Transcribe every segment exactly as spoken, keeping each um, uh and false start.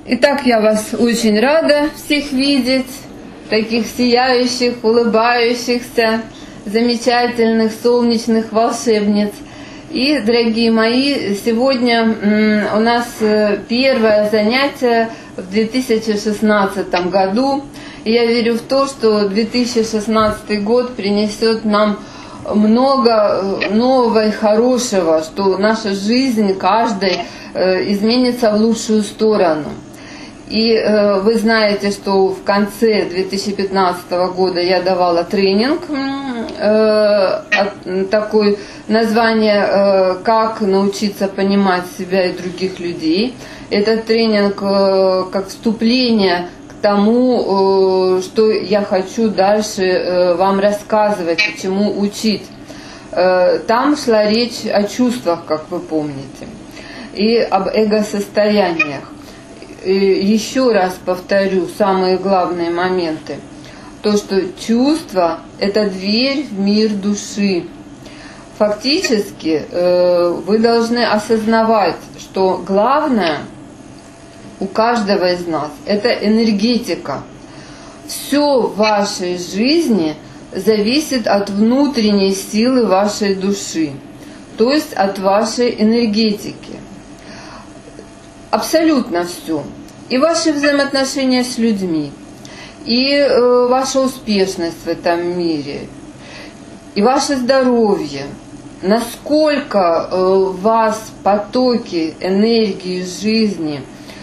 Итак, я вас очень рада всех видеть, таких сияющих, улыбающихся, замечательных, солнечных волшебниц. И, дорогие мои, сегодня у нас первое занятие в две тысячи шестнадцатом году. И я верю в то, что две тысячи шестнадцатый год принесет нам много нового и хорошего, что наша жизнь каждой изменится в лучшую сторону. И э, вы знаете, что в конце две тысячи пятнадцатого года я давала тренинг, э, такое название э, «Как научиться понимать себя и других людей». Этот тренинг э, как вступление к тому, э, что я хочу дальше э, вам рассказывать, чему учить. Э, там шла речь о чувствах, как вы помните, и об эго-состояниях. И еще раз повторю самые главные моменты. То, что чувство – это дверь в мир души. Фактически вы должны осознавать, что главное у каждого из нас – это энергетика. Все в вашей жизни зависит от внутренней силы вашей души, то есть от вашей энергетики. Абсолютно все. И ваши взаимоотношения с людьми, и э, ваша успешность в этом мире, и ваше здоровье. Насколько э, у вас потоки энергии жизни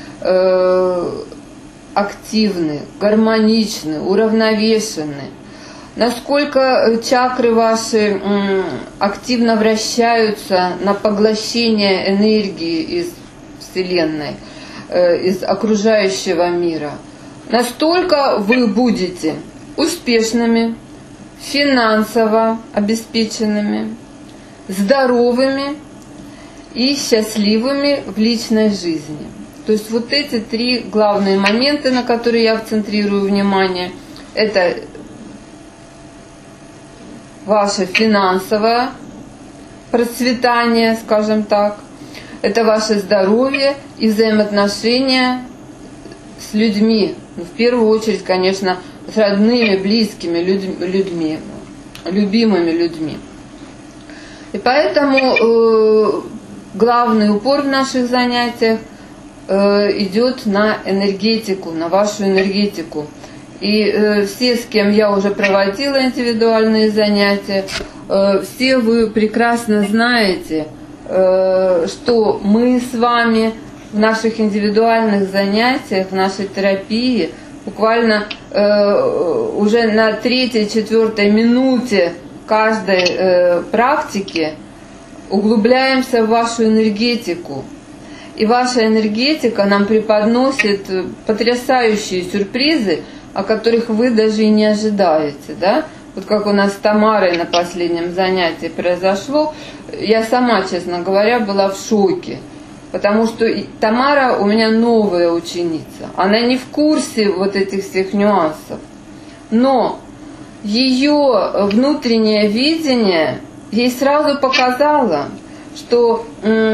э, активны, гармоничны, уравновешены. Насколько чакры ваши э, активно вращаются на поглощение энергии из Вселенной, из окружающего мира, настолько вы будете успешными, финансово обеспеченными, здоровыми и счастливыми в личной жизни. То есть вот эти три главные моменты, на которые я акцентрирую внимание, это ваше финансовое процветание, скажем так, это ваше здоровье и взаимоотношения с людьми. Ну, в первую очередь, конечно, с родными, близкими людьми, любимыми людьми. И поэтому э, главный упор в наших занятиях э, идет на энергетику, на вашу энергетику. И э, все, с кем я уже проводила индивидуальные занятия, э, все вы прекрасно знаете, что мы с вами в наших индивидуальных занятиях, в нашей терапии буквально э, уже на третьей-четвертой минуте каждой э, практики углубляемся в вашу энергетику. И ваша энергетика нам преподносит потрясающие сюрпризы, о которых вы даже и не ожидаете, да? Вот как у нас с Тамарой на последнем занятии произошло, я сама, честно говоря, была в шоке. Потому что Тамара у меня новая ученица. Она не в курсе вот этих всех нюансов. Но ее внутреннее видение ей сразу показало, что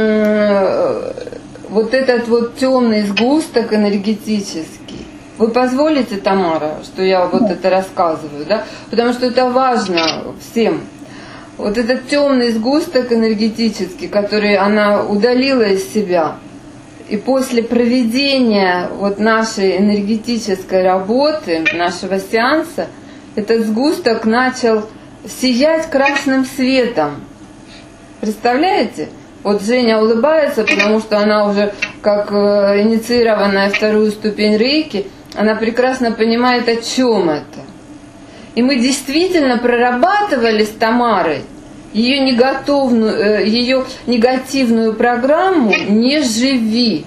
м- вот этот вот темный сгусток энергетический. Вы позволите, Тамара, что я вот это рассказываю, да? Потому что это важно всем. Вот этот темный сгусток энергетический, который она удалила из себя, и после проведения вот нашей энергетической работы, нашего сеанса, этот сгусток начал сиять красным светом. Представляете? Вот Женя улыбается, потому что она уже как инициированная вторую ступень рейки, она прекрасно понимает, о чем это. И мы действительно прорабатывали с Тамарой ее негативную, ее негативную программу «Не живи».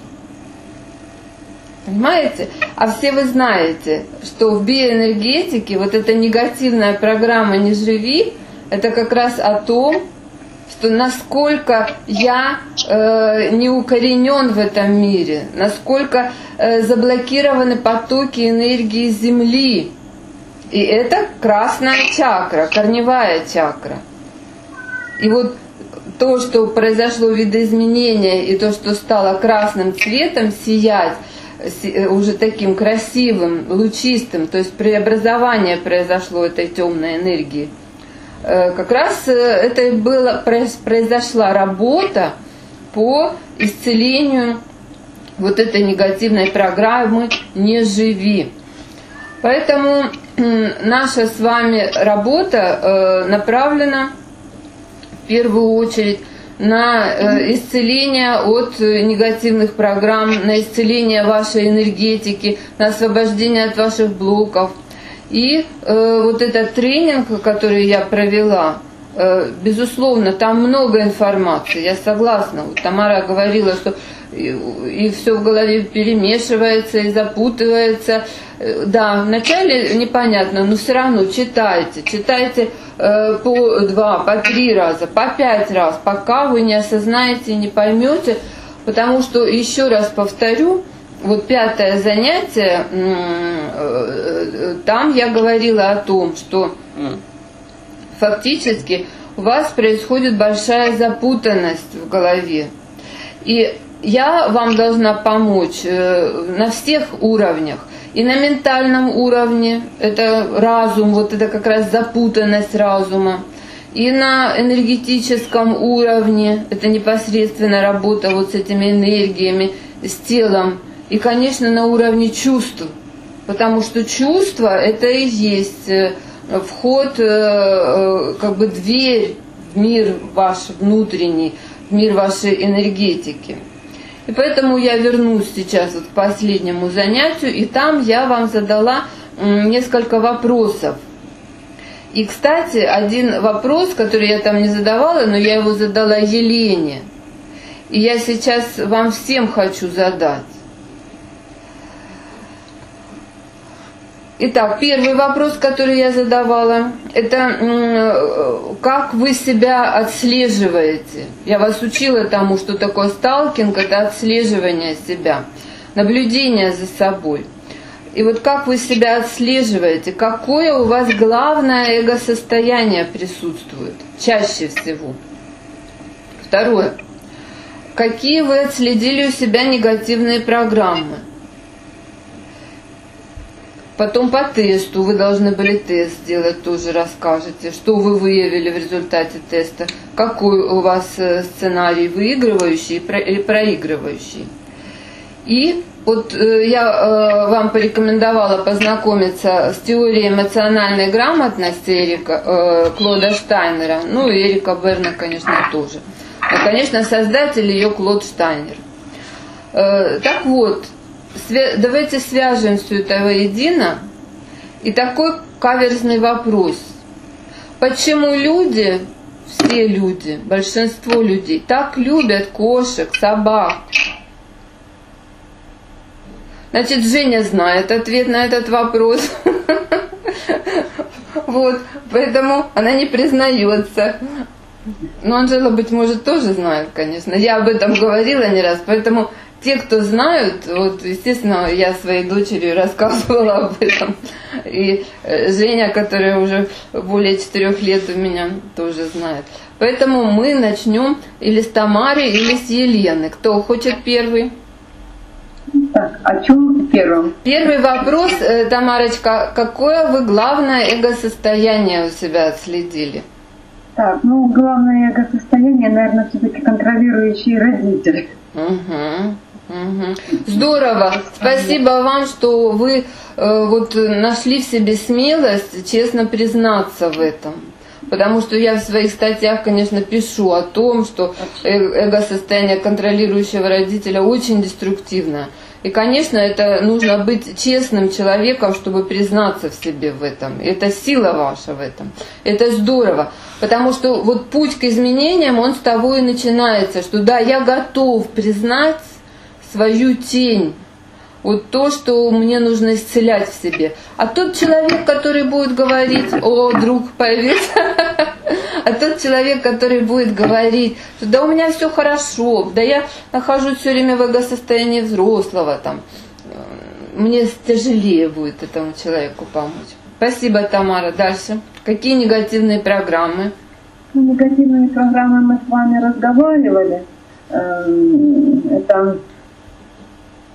Понимаете? А все вы знаете, что в биоэнергетике вот эта негативная программа «Не живи» это как раз о том, что насколько я э, не укоренен в этом мире, насколько э, заблокированы потоки энергии Земли. И это красная чакра, корневая чакра. И вот то, что произошло видоизменение, и то, что стало красным цветом сиять, уже таким красивым, лучистым, то есть преобразование произошло этой темной энергии. Как раз это была, произошла работа по исцелению вот этой негативной программы «Не живи». Поэтому наша с вами работа направлена в первую очередь на исцеление от негативных программ, на исцеление вашей энергетики, на освобождение от ваших блоков. И э, вот этот тренинг, который я провела, э, безусловно, там много информации, я согласна. Вот Тамара говорила, что и, и все в голове перемешивается и запутывается. Да, вначале непонятно, но все равно читайте, читайте э, по два, по три раза, по пять раз, пока вы не осознаете, не поймете, потому что, еще раз повторю, вот пятое занятие, там я говорила о том, что фактически у вас происходит большая запутанность в голове. И я вам должна помочь на всех уровнях. И на ментальном уровне, это разум, вот это как раз запутанность разума. И на энергетическом уровне, это непосредственно работа вот с этими энергиями, с телом. И, конечно, на уровне чувств, потому что чувства – это и есть вход, как бы дверь в мир ваш внутренний, в мир вашей энергетики. И поэтому я вернусь сейчас вот к последнему занятию, и там я вам задала несколько вопросов. И, кстати, один вопрос, который я там не задавала, но я его задала Елене. И я сейчас вам всем хочу задать. Итак, первый вопрос, который я задавала, это как вы себя отслеживаете. Я вас учила тому, что такое сталкинг, это отслеживание себя, наблюдение за собой. И вот как вы себя отслеживаете, какое у вас главное эго-состояние присутствует чаще всего. Второе. Какие вы отследили у себя негативные программы? Потом по тесту, вы должны были тест сделать, тоже расскажете, что вы выявили в результате теста, какой у вас сценарий выигрывающий или проигрывающий. И вот я вам порекомендовала познакомиться с теорией эмоциональной грамотности Эрика, Клода Штайнера, ну и Эрика Берна, конечно, тоже. И, конечно, создатель ее Клод Штайнер. Так вот, давайте свяжем все это воедино. И такой каверзный вопрос. Почему люди, все люди, большинство людей, так любят кошек, собак? Значит, Женя знает ответ на этот вопрос. Вот, поэтому она не признается. Но Анжела, быть может, тоже знает, конечно. Я об этом говорила не раз, поэтому те, кто знают, вот, естественно, я своей дочери рассказывала об этом. И Женя, которая уже более четырех лет у меня, тоже знает. Поэтому мы начнем или с Тамары, или с Елены. Кто хочет первый? Так, о чем первым? Первый вопрос, Тамарочка, какое вы главное эго-состояние у себя отследили? Так, ну, главное эго-состояние, наверное, все-таки контролирующий родитель. Угу. Угу. Здорово. Спасибо вам, что вы э, вот нашли в себе смелость честно признаться в этом. Потому что я в своих статьях, конечно, пишу о том, что эго-состояние контролирующего родителя очень деструктивно. И, конечно, это нужно быть честным человеком, чтобы признаться в себе в этом. Это сила ваша в этом. Это здорово. Потому что вот путь к изменениям, он с того и начинается, что да, я готов признать свою тень, вот то, что мне нужно исцелять в себе. А тот человек, который будет говорить, о, друг появился, а тот человек, который будет говорить, что да у меня все хорошо, да я нахожусь все время в эго-состоянии взрослого, там, мне тяжелее будет этому человеку помочь. Спасибо, Тамара. Дальше. Какие негативные программы? Негативные программы мы с вами разговаривали. Это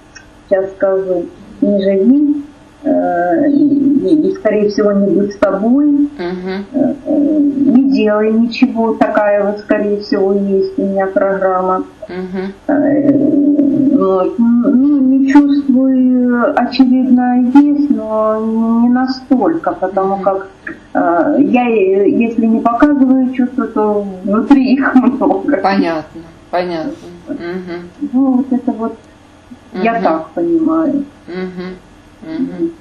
сейчас скажу, не живи, э, и, и, скорее всего, не будь с тобой, Угу. э, не делай ничего, такая вот, скорее всего, есть у меня программа. Угу. Э, вот. Ну, не чувствую, очевидно, есть, но не настолько, потому как э, я, если не показываю чувства, то внутри их много. Понятно, понятно. Угу. Ну, вот это вот, я Мгм. так понимаю. Угу. Угу.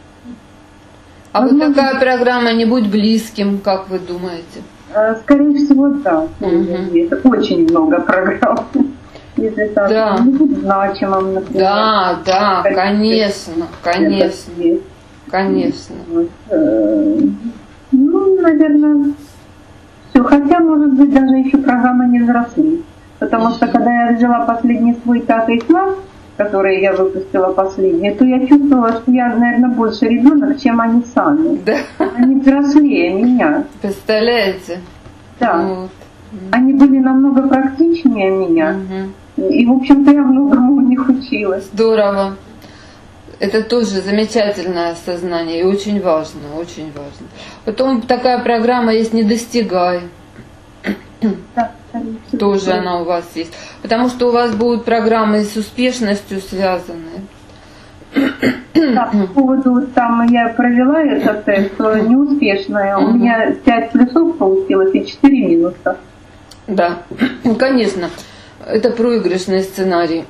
А вот Возможно, такая программа «Не будь близким», как вы думаете? э, скорее всего, да. Мгм. Есть очень много программ. Если так, Да. не будь значимым, например. Да, да, Это- конечно, это конечно, есть. конечно. Вот, э, ну, наверное, все. Хотя, может быть, даже еще программа не взросли. Потому что, когда я взяла последний свой пятый класс, который я выпустила последний, то я чувствовала, что я, наверное, больше ребенок, чем они сами. Да, Они взрослее меня. представляете? Да. Вот. Они были намного практичнее меня. Мгм. И, в общем-то, я многому у них училась. Здорово. Это тоже замечательное осознание и очень важно, очень важно. Потом такая программа есть «Не достигай». Да, скорее всего. Тоже она у вас есть. Потому что у вас будут программы с успешностью связанные. Да, по поводу, вот там я провела этот тест, то неуспешная. У Мгм. меня пять плюсов получилось и четыре минуса. Да, конечно, это проигрышный сценарий.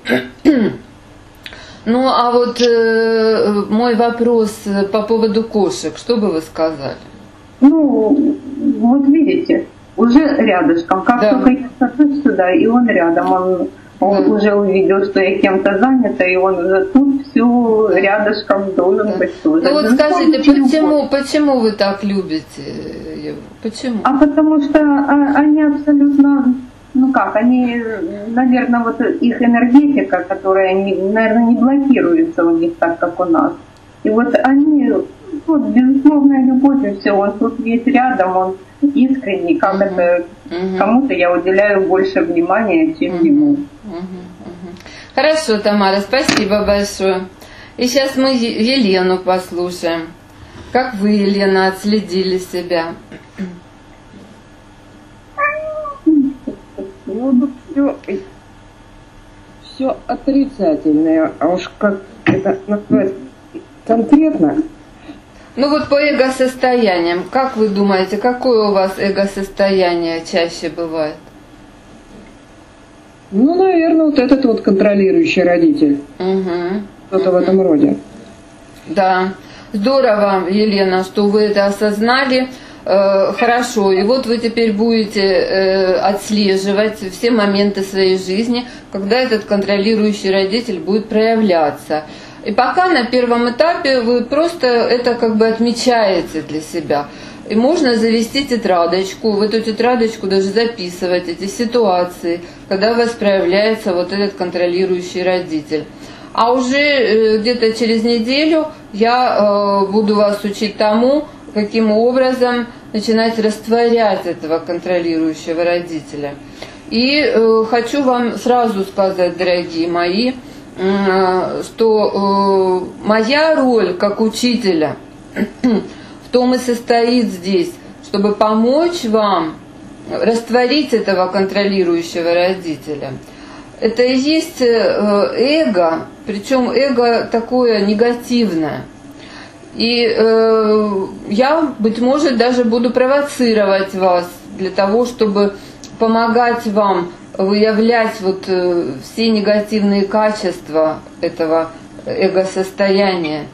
Ну, а вот э, мой вопрос по поводу кошек, что бы вы сказали? Ну, вот видите, уже рядышком. Как Да. только я сажусь сюда, и он рядом, он, он Да. уже увидел, что я кем-то занята, и он уже тут все рядышком должен Да. быть тоже. Ну вот Ну, скажите, ничего. почему, почему вы так любите его? Почему? А потому что а, они абсолютно, ну как, они, наверное, вот их энергетика, которая, не, наверное, не блокируется у них так, как у нас. И вот они, вот, безусловная любовь, и все, он тут весь рядом, он искренний, как Мгм. это, Мгм. кому-то я уделяю больше внимания, чем Мгм. ему. Мгм. Мгм. Хорошо, Тамара, спасибо большое. И сейчас мы Е- Елену послушаем. Как вы, Елена, отследили себя? Ну, все, все отрицательное, а уж как это назвать конкретно, Ну вот по эго-состояниям, как вы думаете, какое у вас эго-состояние чаще бывает? ну, наверное, вот этот вот контролирующий родитель, Угу. что-то в этом роде. Да, здорово, Елена, что вы это осознали. Э, Хорошо, и вот вы теперь будете э, отслеживать все моменты своей жизни, когда этот контролирующий родитель будет проявляться. И пока на первом этапе вы просто это как бы отмечаете для себя. И можно завести тетрадочку, в эту тетрадочку даже записывать эти ситуации, когда у вас проявляется вот этот контролирующий родитель. А уже э, где-то через неделю я э, буду вас учить тому, каким образом начинать растворять этого контролирующего родителя. И э, хочу вам сразу сказать, дорогие мои, э, что э, моя роль как учителя в том и состоит здесь, чтобы помочь вам растворить этого контролирующего родителя. Это и есть эго, причем эго такое негативное. И э, я, быть может, даже буду провоцировать вас для того, чтобы помогать вам выявлять вот э, все негативные качества этого эго-состояния.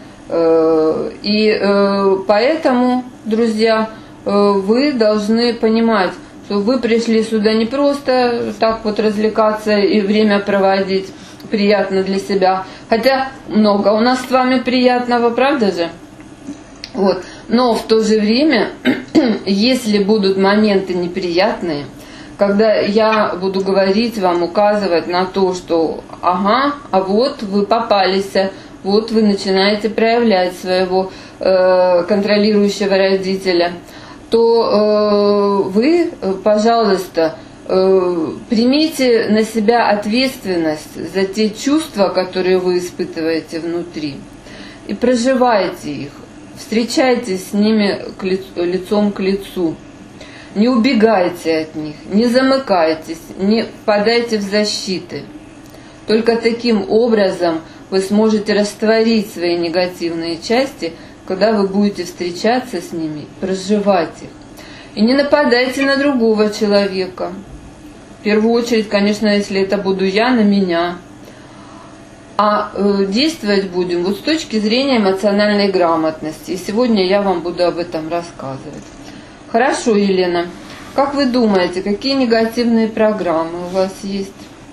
Э, и э, поэтому, друзья, э, вы должны понимать, что вы пришли сюда не просто так вот развлекаться и время проводить приятно для себя, хотя много у нас с вами приятного, правда же? Вот. Но в то же время, если будут моменты неприятные, когда я буду говорить вам, указывать на то, что ага, а вот вы попались, вот вы начинаете проявлять своего э, контролирующего родителя, то э, вы, пожалуйста, примите на себя ответственность за те чувства, которые вы испытываете внутри, и проживайте их, встречайтесь с ними к лицу, лицом к лицу. Не убегайте от них, не замыкайтесь, не впадайте в защиты. Только таким образом вы сможете растворить свои негативные части, когда вы будете встречаться с ними, проживать их. И не нападайте на другого человека. В первую очередь, конечно, если это буду я, на меня. А э, действовать будем вот с точки зрения эмоциональной грамотности. И сегодня я вам буду об этом рассказывать. Хорошо, Елена. Как вы думаете, какие негативные программы у вас есть?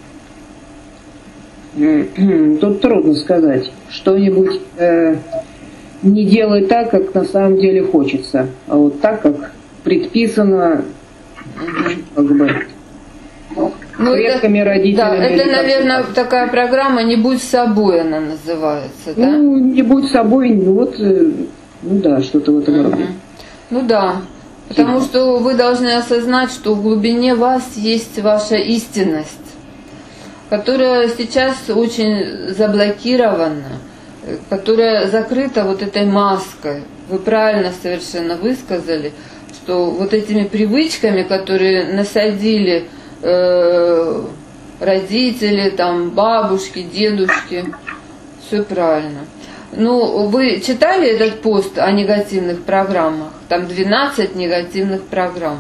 Тут трудно сказать. Что-нибудь э, не делай так, как на самом деле хочется, а вот так, как предписано, как бы, ну, предками, это, родителями. Да, это, наверное, так. такая программа «Не будь собой» она называется, да? Ну, не будь собой, ну вот, э, ну да, что-то в этом роде. Ну да, потому что вы должны осознать, что в глубине вас есть ваша истинность, которая сейчас очень заблокирована, которая закрыта вот этой маской. Вы правильно совершенно высказали, что вот этими привычками, которые насадили э, родители, там, бабушки, дедушки, все правильно. Ну, вы читали этот пост о негативных программах? Там двенадцать негативных программ.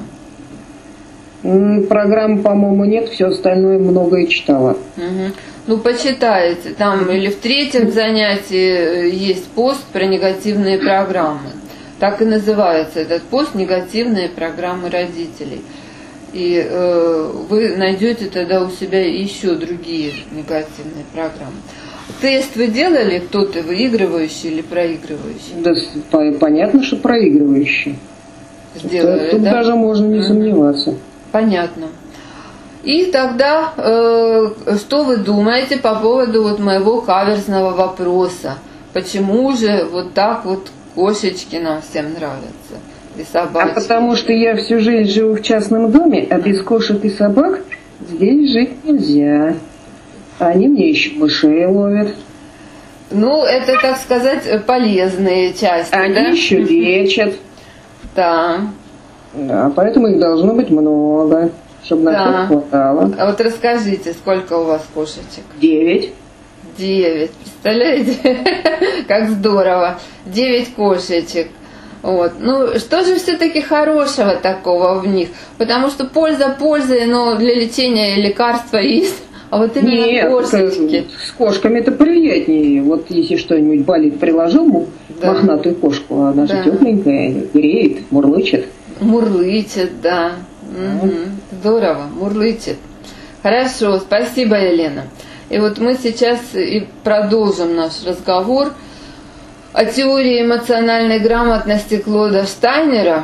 Программ, по-моему, нет, все остальное многое читала. Угу. Ну, почитайте. Там или в третьем занятии есть пост про негативные программы. Так и называется этот пост «Негативные программы родителей». И э, вы найдете тогда у себя еще другие негативные программы. Тест вы делали, кто-то выигрывающий или проигрывающий? Да, понятно, что проигрывающий. Сделали, Тут да? даже можно не Угу. сомневаться. Понятно. И тогда, э, что вы думаете по поводу вот моего каверзного вопроса? Почему же вот так вот кошечки нам всем нравятся? И собачки? А потому что я всю жизнь живу в частном доме, а без кошек и собак здесь жить нельзя. Они мне еще мышей ловят. Ну, это, так сказать, полезные части, Они да? еще лечат. Да. Да, поэтому их должно быть много, чтобы на Да. всех хватало. А вот расскажите, сколько у вас кошечек? Девять. Девять. Представляете? Как здорово. Девять кошечек. Вот. Ну, что же все-таки хорошего такого в них? Потому что польза пользой, но для лечения лекарства есть. А вот именно Нет, кошечки. с кошками это приятнее. Вот если что-нибудь болит, приложил ему Да. мохнатую кошку, она Да. же тепленькая, греет, мурлычет. Мурлычет, да. Угу. Здорово, мурлычет. Хорошо, спасибо, Елена. И вот мы сейчас и продолжим наш разговор о теории эмоциональной грамотности Клода Штайнера.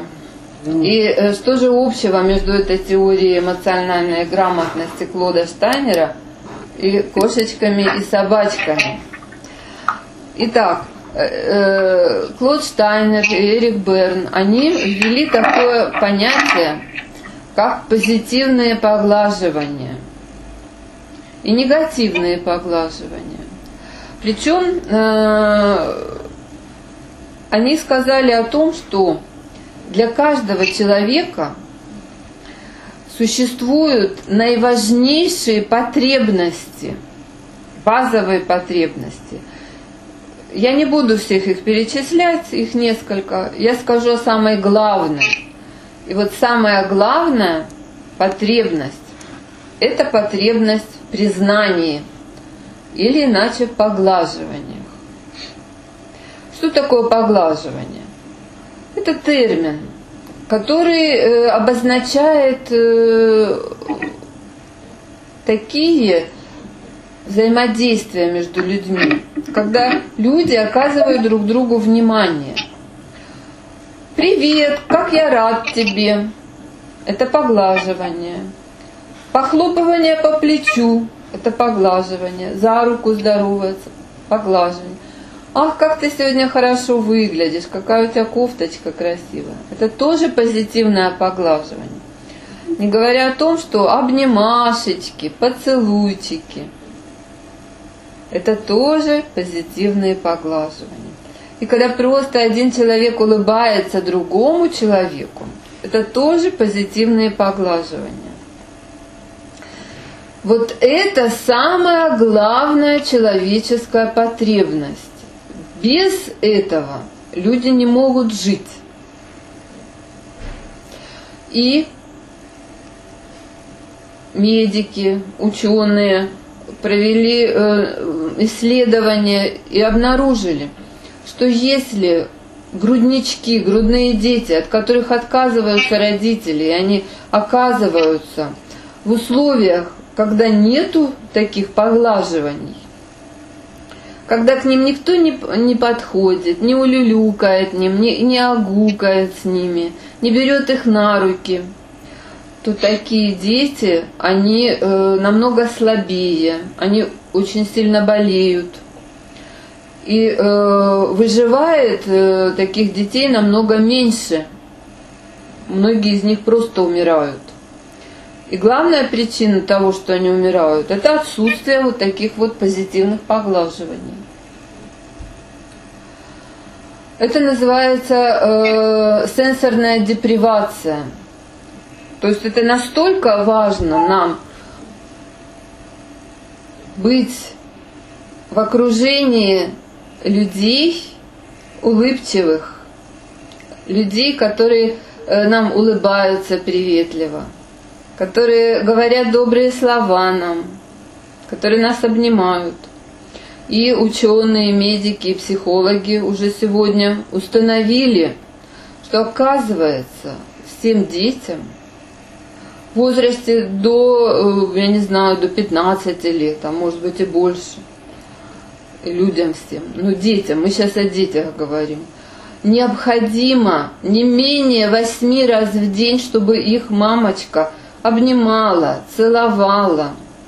И что же общего между этой теорией эмоциональной грамотности Клода Штайнера и кошечками и собачками? Итак, Клод Штайнер и Эрик Берн, они ввели такое понятие, как позитивные поглаживания и негативные поглаживания. Причем они сказали о том, что для каждого человека существуют наиважнейшие потребности, базовые потребности. Я не буду всех их перечислять, их несколько. Я скажу о самой главной. И вот самая главная потребность – это потребность в признании или иначе в поглаживаниях. Что такое поглаживание? Это термин, который э, обозначает э, такие взаимодействия между людьми, когда люди оказывают друг другу внимание. «Привет, как я рад тебе!» Это поглаживание. Похлопывание по плечу – это поглаживание. За руку здороваться – поглаживание. «Ах, как ты сегодня хорошо выглядишь, какая у тебя кофточка красивая». Это тоже позитивное поглаживание. Не говоря о том, что обнимашечки, поцелуйчики – это тоже позитивные поглаживания. И когда просто один человек улыбается другому человеку, это тоже позитивные поглаживания. Вот это самая главная человеческая потребность. Без этого люди не могут жить. И медики, ученые провели исследования и обнаружили, что если груднички, грудные дети, от которых отказываются родители, и они оказываются в условиях, когда нету таких поглаживаний, когда к ним никто не, не подходит, не улюлюкает ним, не, не огукает с ними, не берет их на руки, то такие дети, они э, намного слабее, они очень сильно болеют. И э, выживает э, таких детей намного меньше. Многие из них просто умирают. И главная причина того, что они умирают, это отсутствие вот таких вот позитивных поглаживаний. Это называется э, сенсорная депривация. То есть это настолько важно нам быть в окружении людей улыбчивых, людей, которые нам улыбаются приветливо, которые говорят добрые слова нам, которые нас обнимают. И ученые, медики, и психологи уже сегодня установили, что оказывается всем детям в возрасте до, я не знаю, до пятнадцати лет, а может быть и больше, и людям всем, ну детям, мы сейчас о детях говорим, необходимо не менее восьми раз в день, чтобы их мамочка обнимала, целовала.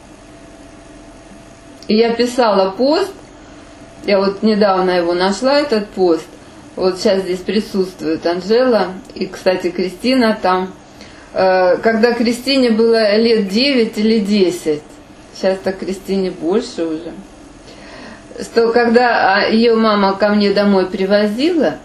И я писала пост, я вот недавно его нашла, этот пост, вот сейчас здесь присутствует Анжела и, кстати, Кристина там, когда Кристине было лет девять или десять, сейчас-то Кристине больше уже, что когда ее мама ко мне домой привозила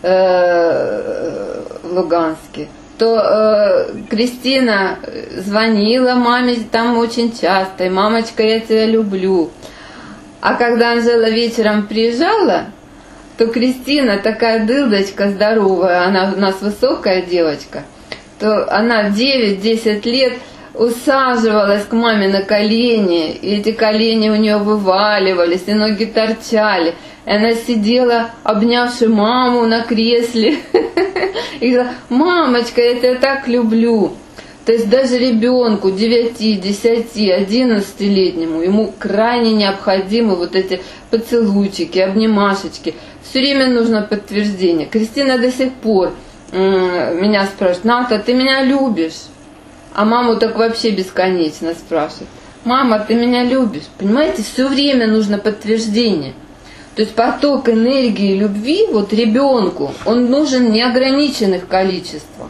э, в Луганске, то э, Кристина звонила маме там очень часто, и мамочка, я тебя люблю. А когда Анжела вечером приезжала, то Кристина такая дылдочка здоровая, она у нас высокая девочка, то она в девять-десять лет усаживалась к маме на колени, и эти колени у нее вываливались, и ноги торчали. И она сидела, обнявши маму на кресле, и говорила: «Мамочка, я тебя так люблю». То есть даже ребенку девяти, десяти, одиннадцатилетнему ему крайне необходимы вот эти поцелуйчики, обнимашечки. Все время нужно подтверждение. Кристина до сих пор меня спрашивает: «Ната, ты меня любишь?» А маму так вообще бесконечно спрашивает: «Мама, ты меня любишь?» Понимаете, все время нужно подтверждение. То есть поток энергии любви вот ребенку, он нужен в неограниченных количествах.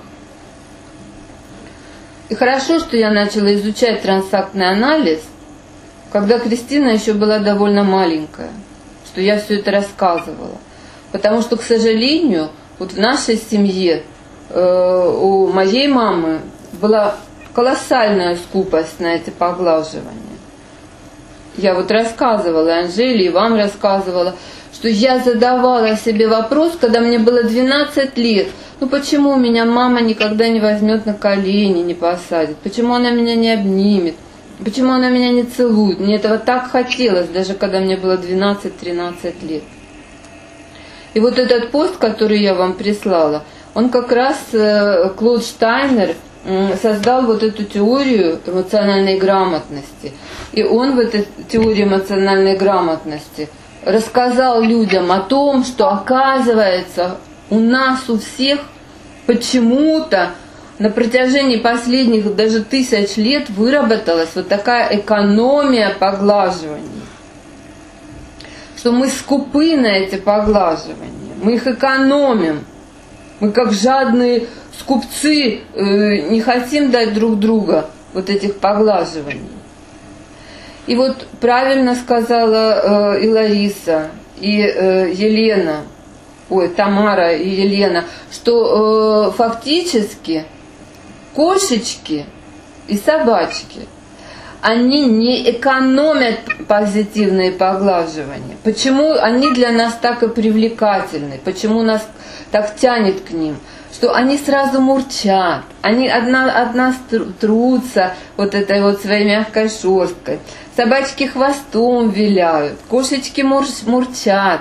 И хорошо, что я начала изучать трансактный анализ, когда Кристина еще была довольно маленькая, что я все это рассказывала. Потому что, к сожалению, вот в нашей семье э, у моей мамы была колоссальная скупость на эти поглаживания. Я вот рассказывала Анжеле и вам рассказывала, что я задавала себе вопрос, когда мне было двенадцать лет, ну почему у меня мама никогда не возьмет на колени, не посадит, почему она меня не обнимет, почему она меня не целует. Мне этого так хотелось, даже когда мне было двенадцать-тринадцать лет. И вот этот пост, который я вам прислала, он как раз, Клод Штайнер создал вот эту теорию эмоциональной грамотности. И он в этой теории эмоциональной грамотности рассказал людям о том, что оказывается у нас у всех почему-то на протяжении последних даже тысяч лет выработалась вот такая экономия поглаживаний. Что мы скупы на эти поглаживания, мы их экономим. Мы как жадные скупцы э, не хотим дать друг друга вот этих поглаживаний. И вот правильно сказала э, и Лариса, и э, Елена, ой, Тамара и Елена, что э, фактически кошечки и собачки, они не экономят позитивные поглаживания. Почему они для нас так и привлекательны? Почему нас так тянет к ним? Что они сразу мурчат, они одна, от нас трутся вот этой вот своей мягкой шерсткой. Собачки хвостом виляют, кошечки мур, мурчат,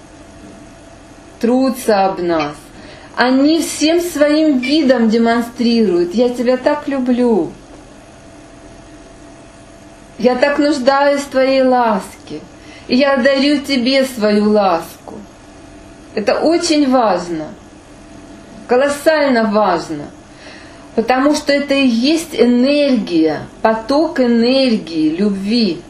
трутся об нас. Они всем своим видом демонстрируют: я тебя так люблю. Я так нуждаюсь в твоей ласке, и я дарю тебе свою ласку. Это очень важно, колоссально важно, потому что это и есть энергия, поток энергии, любви.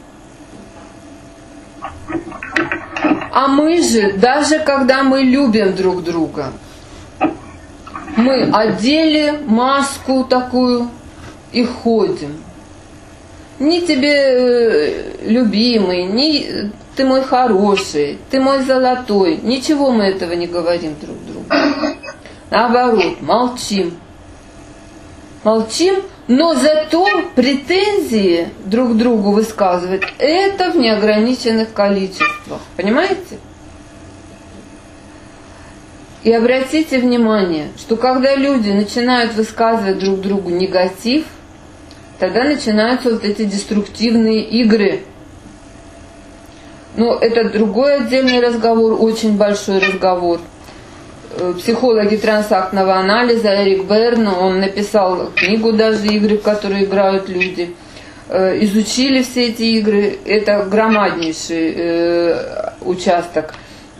А мы же, даже когда мы любим друг друга, мы одели маску такую и ходим. Ни тебе э, любимый, ни ты мой хороший, ты мой золотой. Ничего мы этого не говорим друг другу. Наоборот, молчим. Молчим, но зато претензии друг другу высказывать это в неограниченных количествах. Понимаете? И обратите внимание, что когда люди начинают высказывать друг другу негатив, тогда начинаются вот эти деструктивные игры. Но это другой отдельный разговор, очень большой разговор. Психологи трансактного анализа Эрик Берн, он написал книгу даже «Игры, в которые играют люди». Изучили все эти игры, это громаднейший участок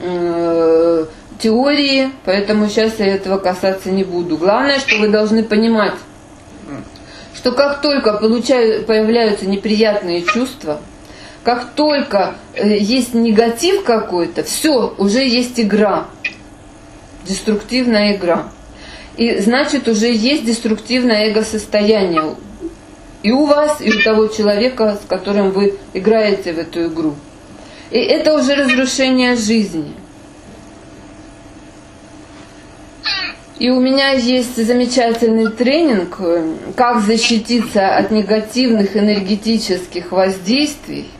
теории, поэтому сейчас я этого касаться не буду. Главное, что вы должны понимать, что как только получают, появляются неприятные чувства, как только есть негатив какой-то, все, уже есть игра, деструктивная игра. И значит, уже есть деструктивное эго-состояние и у вас, и у того человека, с которым вы играете в эту игру. И это уже разрушение жизни. И у меня есть замечательный тренинг «Как защититься от негативных энергетических воздействий».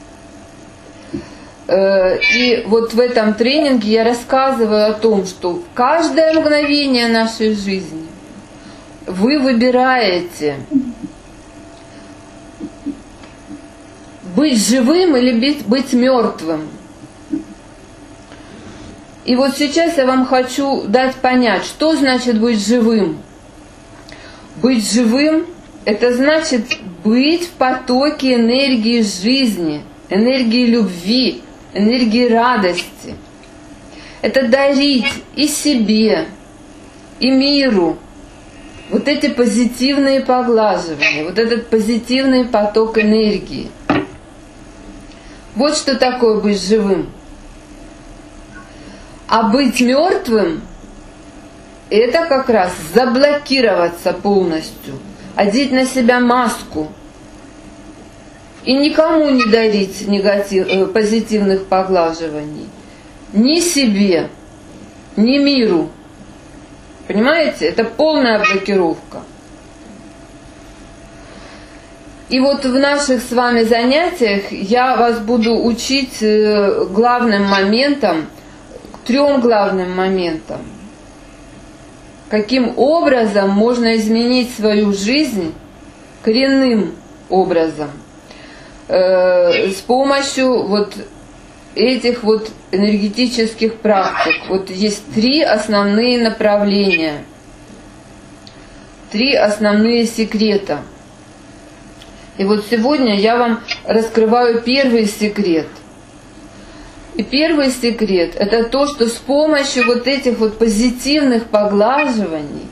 И вот в этом тренинге я рассказываю о том, что в каждое мгновение нашей жизни вы выбираете быть живым или быть, быть мертвым. И вот сейчас я вам хочу дать понять, что значит быть живым. Быть живым – это значит быть в потоке энергии жизни, энергии любви, энергии радости. Это дарить и себе, и миру вот эти позитивные поглаживания, вот этот позитивный поток энергии. Вот что такое быть живым. А быть мертвым – это как раз заблокироваться полностью, одеть на себя маску и никому не дарить негатив, позитивных поглаживаний. Ни себе, ни миру. Понимаете? Это полная блокировка. И вот в наших с вами занятиях я вас буду учить главным моментам, трем главным моментам. Каким образом можно изменить свою жизнь коренным образом. Э, с помощью вот этих вот энергетических практик. Вот есть три основные направления. Три основные секрета. И вот сегодня я вам раскрываю первый секрет. И первый секрет – это то, что с помощью вот этих вот позитивных поглаживаний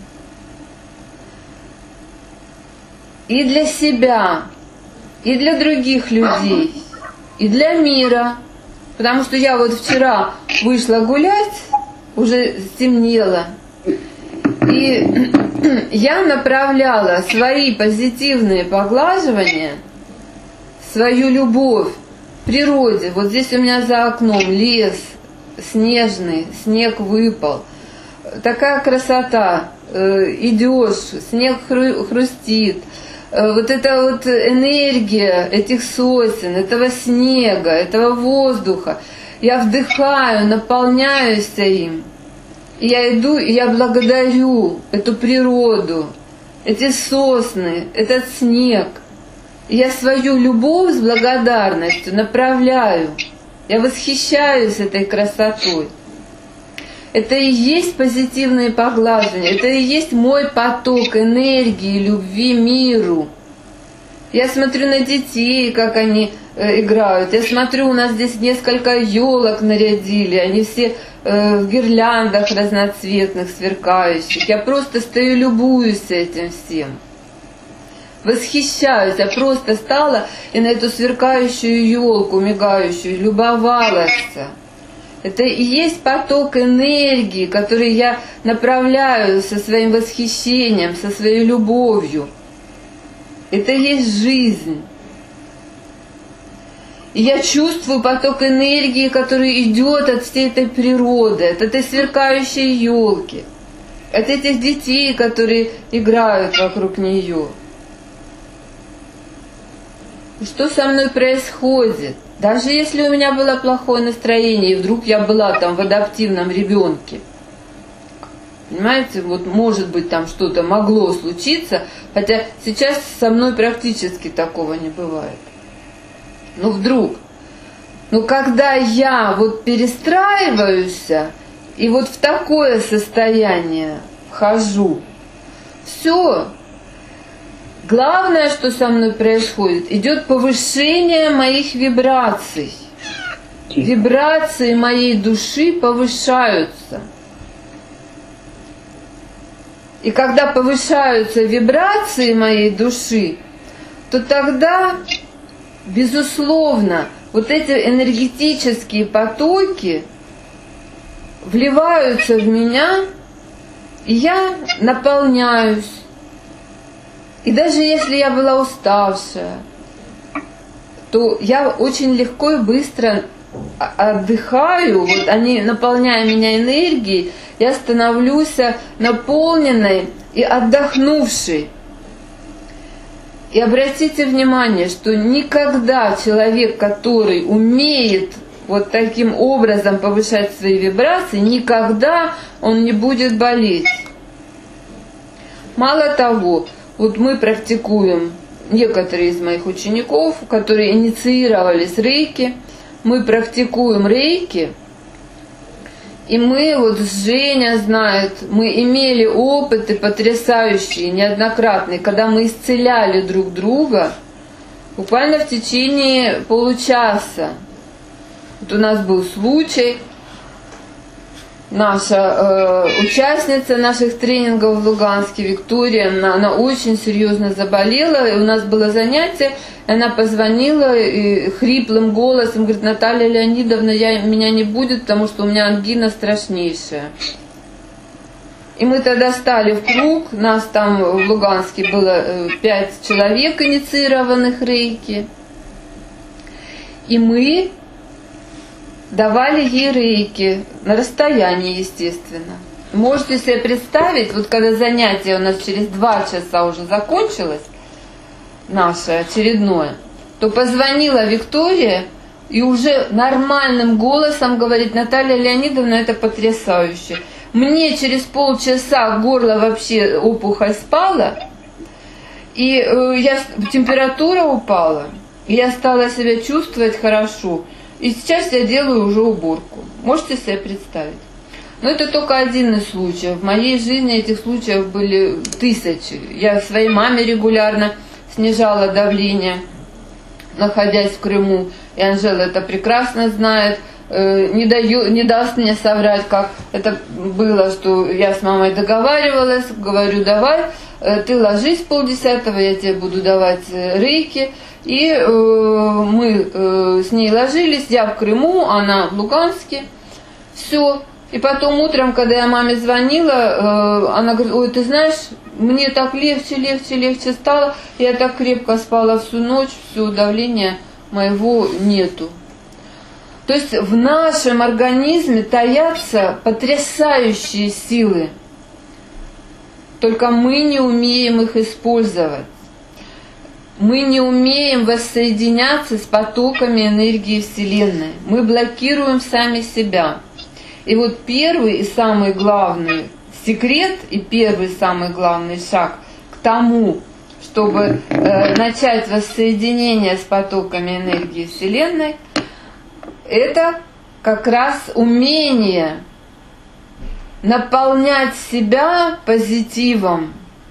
и для себя, и для других людей, и для мира. Потому что я вот вчера вышла гулять, уже стемнело, И я направляла свои позитивные поглаживания, свою любовь к природе. Вот здесь у меня за окном лес снежный, снег выпал. Такая красота. Идешь, снег хрустит. Вот эта вот энергия этих сосен, этого снега, этого воздуха. Я вдыхаю, наполняюсь им. И я иду, и я благодарю эту природу, эти сосны, этот снег. И я свою любовь с благодарностью направляю. Я восхищаюсь этой красотой. Это и есть позитивные поглаживания, это и есть мой поток энергии, любви, миру. Я смотрю на детей, как они э, играют. Я смотрю, у нас здесь несколько елок нарядили, они все э, в гирляндах разноцветных, сверкающих. Я просто стою, любуюсь этим всем. Восхищаюсь, я просто стала и на эту сверкающую елку, мигающую, любовалась. Это и есть поток энергии, который я направляю со своим восхищением, со своей любовью. Это и есть жизнь. И я чувствую поток энергии, который идет от всей этой природы, от этой сверкающей елки, от этих детей, которые играют вокруг нее. И что со мной происходит? Даже если у меня было плохое настроение, и вдруг я была там в адаптивном ребенке, понимаете, вот может быть там что-то могло случиться, хотя сейчас со мной практически такого не бывает. Но вдруг, но когда я вот перестраиваюсь, и вот в такое состояние вхожу, все. Главное, что со мной происходит, идет повышение моих вибраций. Вибрации моей души повышаются. И когда повышаются вибрации моей души, то тогда, безусловно, вот эти энергетические потоки вливаются в меня, и я наполняюсь. И даже если я была уставшая, то я очень легко и быстро отдыхаю, вот они, наполняя меня энергией, я становлюсь наполненной и отдохнувшей. И обратите внимание, что никогда человек, который умеет вот таким образом повышать свои вибрации, никогда он не будет болеть. Мало того, вот мы практикуем, некоторые из моих учеников, которые инициировались рейки, мы практикуем рейки, и мы, вот Женя знает, мы имели опыты потрясающие, неоднократные, когда мы исцеляли друг друга буквально в течение получаса. Вот у нас был случай, наша э, участница наших тренингов в Луганске, Виктория, она, она очень серьезно заболела, и у нас было занятие, и она позвонила и хриплым голосом говорит: Наталья Леонидовна, я, меня не будет, потому что у меня ангина страшнейшая. И мы тогда стали в круг, нас там в Луганске было э, пять человек инициированных рейки, и мы давали ей рейки на расстоянии, естественно. Можете себе представить, вот когда занятие у нас через два часа уже закончилось, наше очередное, то позвонила Виктория и уже нормальным голосом говорит: Наталья Леонидовна, это потрясающе. Мне через полчаса горло вообще опухоль спала, и э, я, температура упала, и я стала себя чувствовать хорошо. И сейчас я делаю уже уборку. Можете себе представить? Но это только один из случаев. В моей жизни этих случаев были тысячи. Я своей маме регулярно снижала давление, находясь в Крыму. И Анжела это прекрасно знает. Не, даю, не даст мне соврать, как это было, что я с мамой договаривалась. Говорю: давай, ты ложись полдесятого, я тебе буду давать рейки. И э, мы э, с ней ложились, я в Крыму, она в Луганске. Все, И потом утром, когда я маме звонила, она говорит: ой, ты знаешь, мне так легче, легче, легче стало. Я так крепко спала всю ночь, все, давления моего нету. То есть в нашем организме таятся потрясающие силы. Только мы не умеем их использовать. Мы не умеем воссоединяться с потоками энергии Вселенной. Мы блокируем сами себя. И вот первый и самый главный секрет и первый самый главный шаг к тому, чтобы э, начать воссоединение с потоками энергии Вселенной, это как раз умение наполнять себя позитивом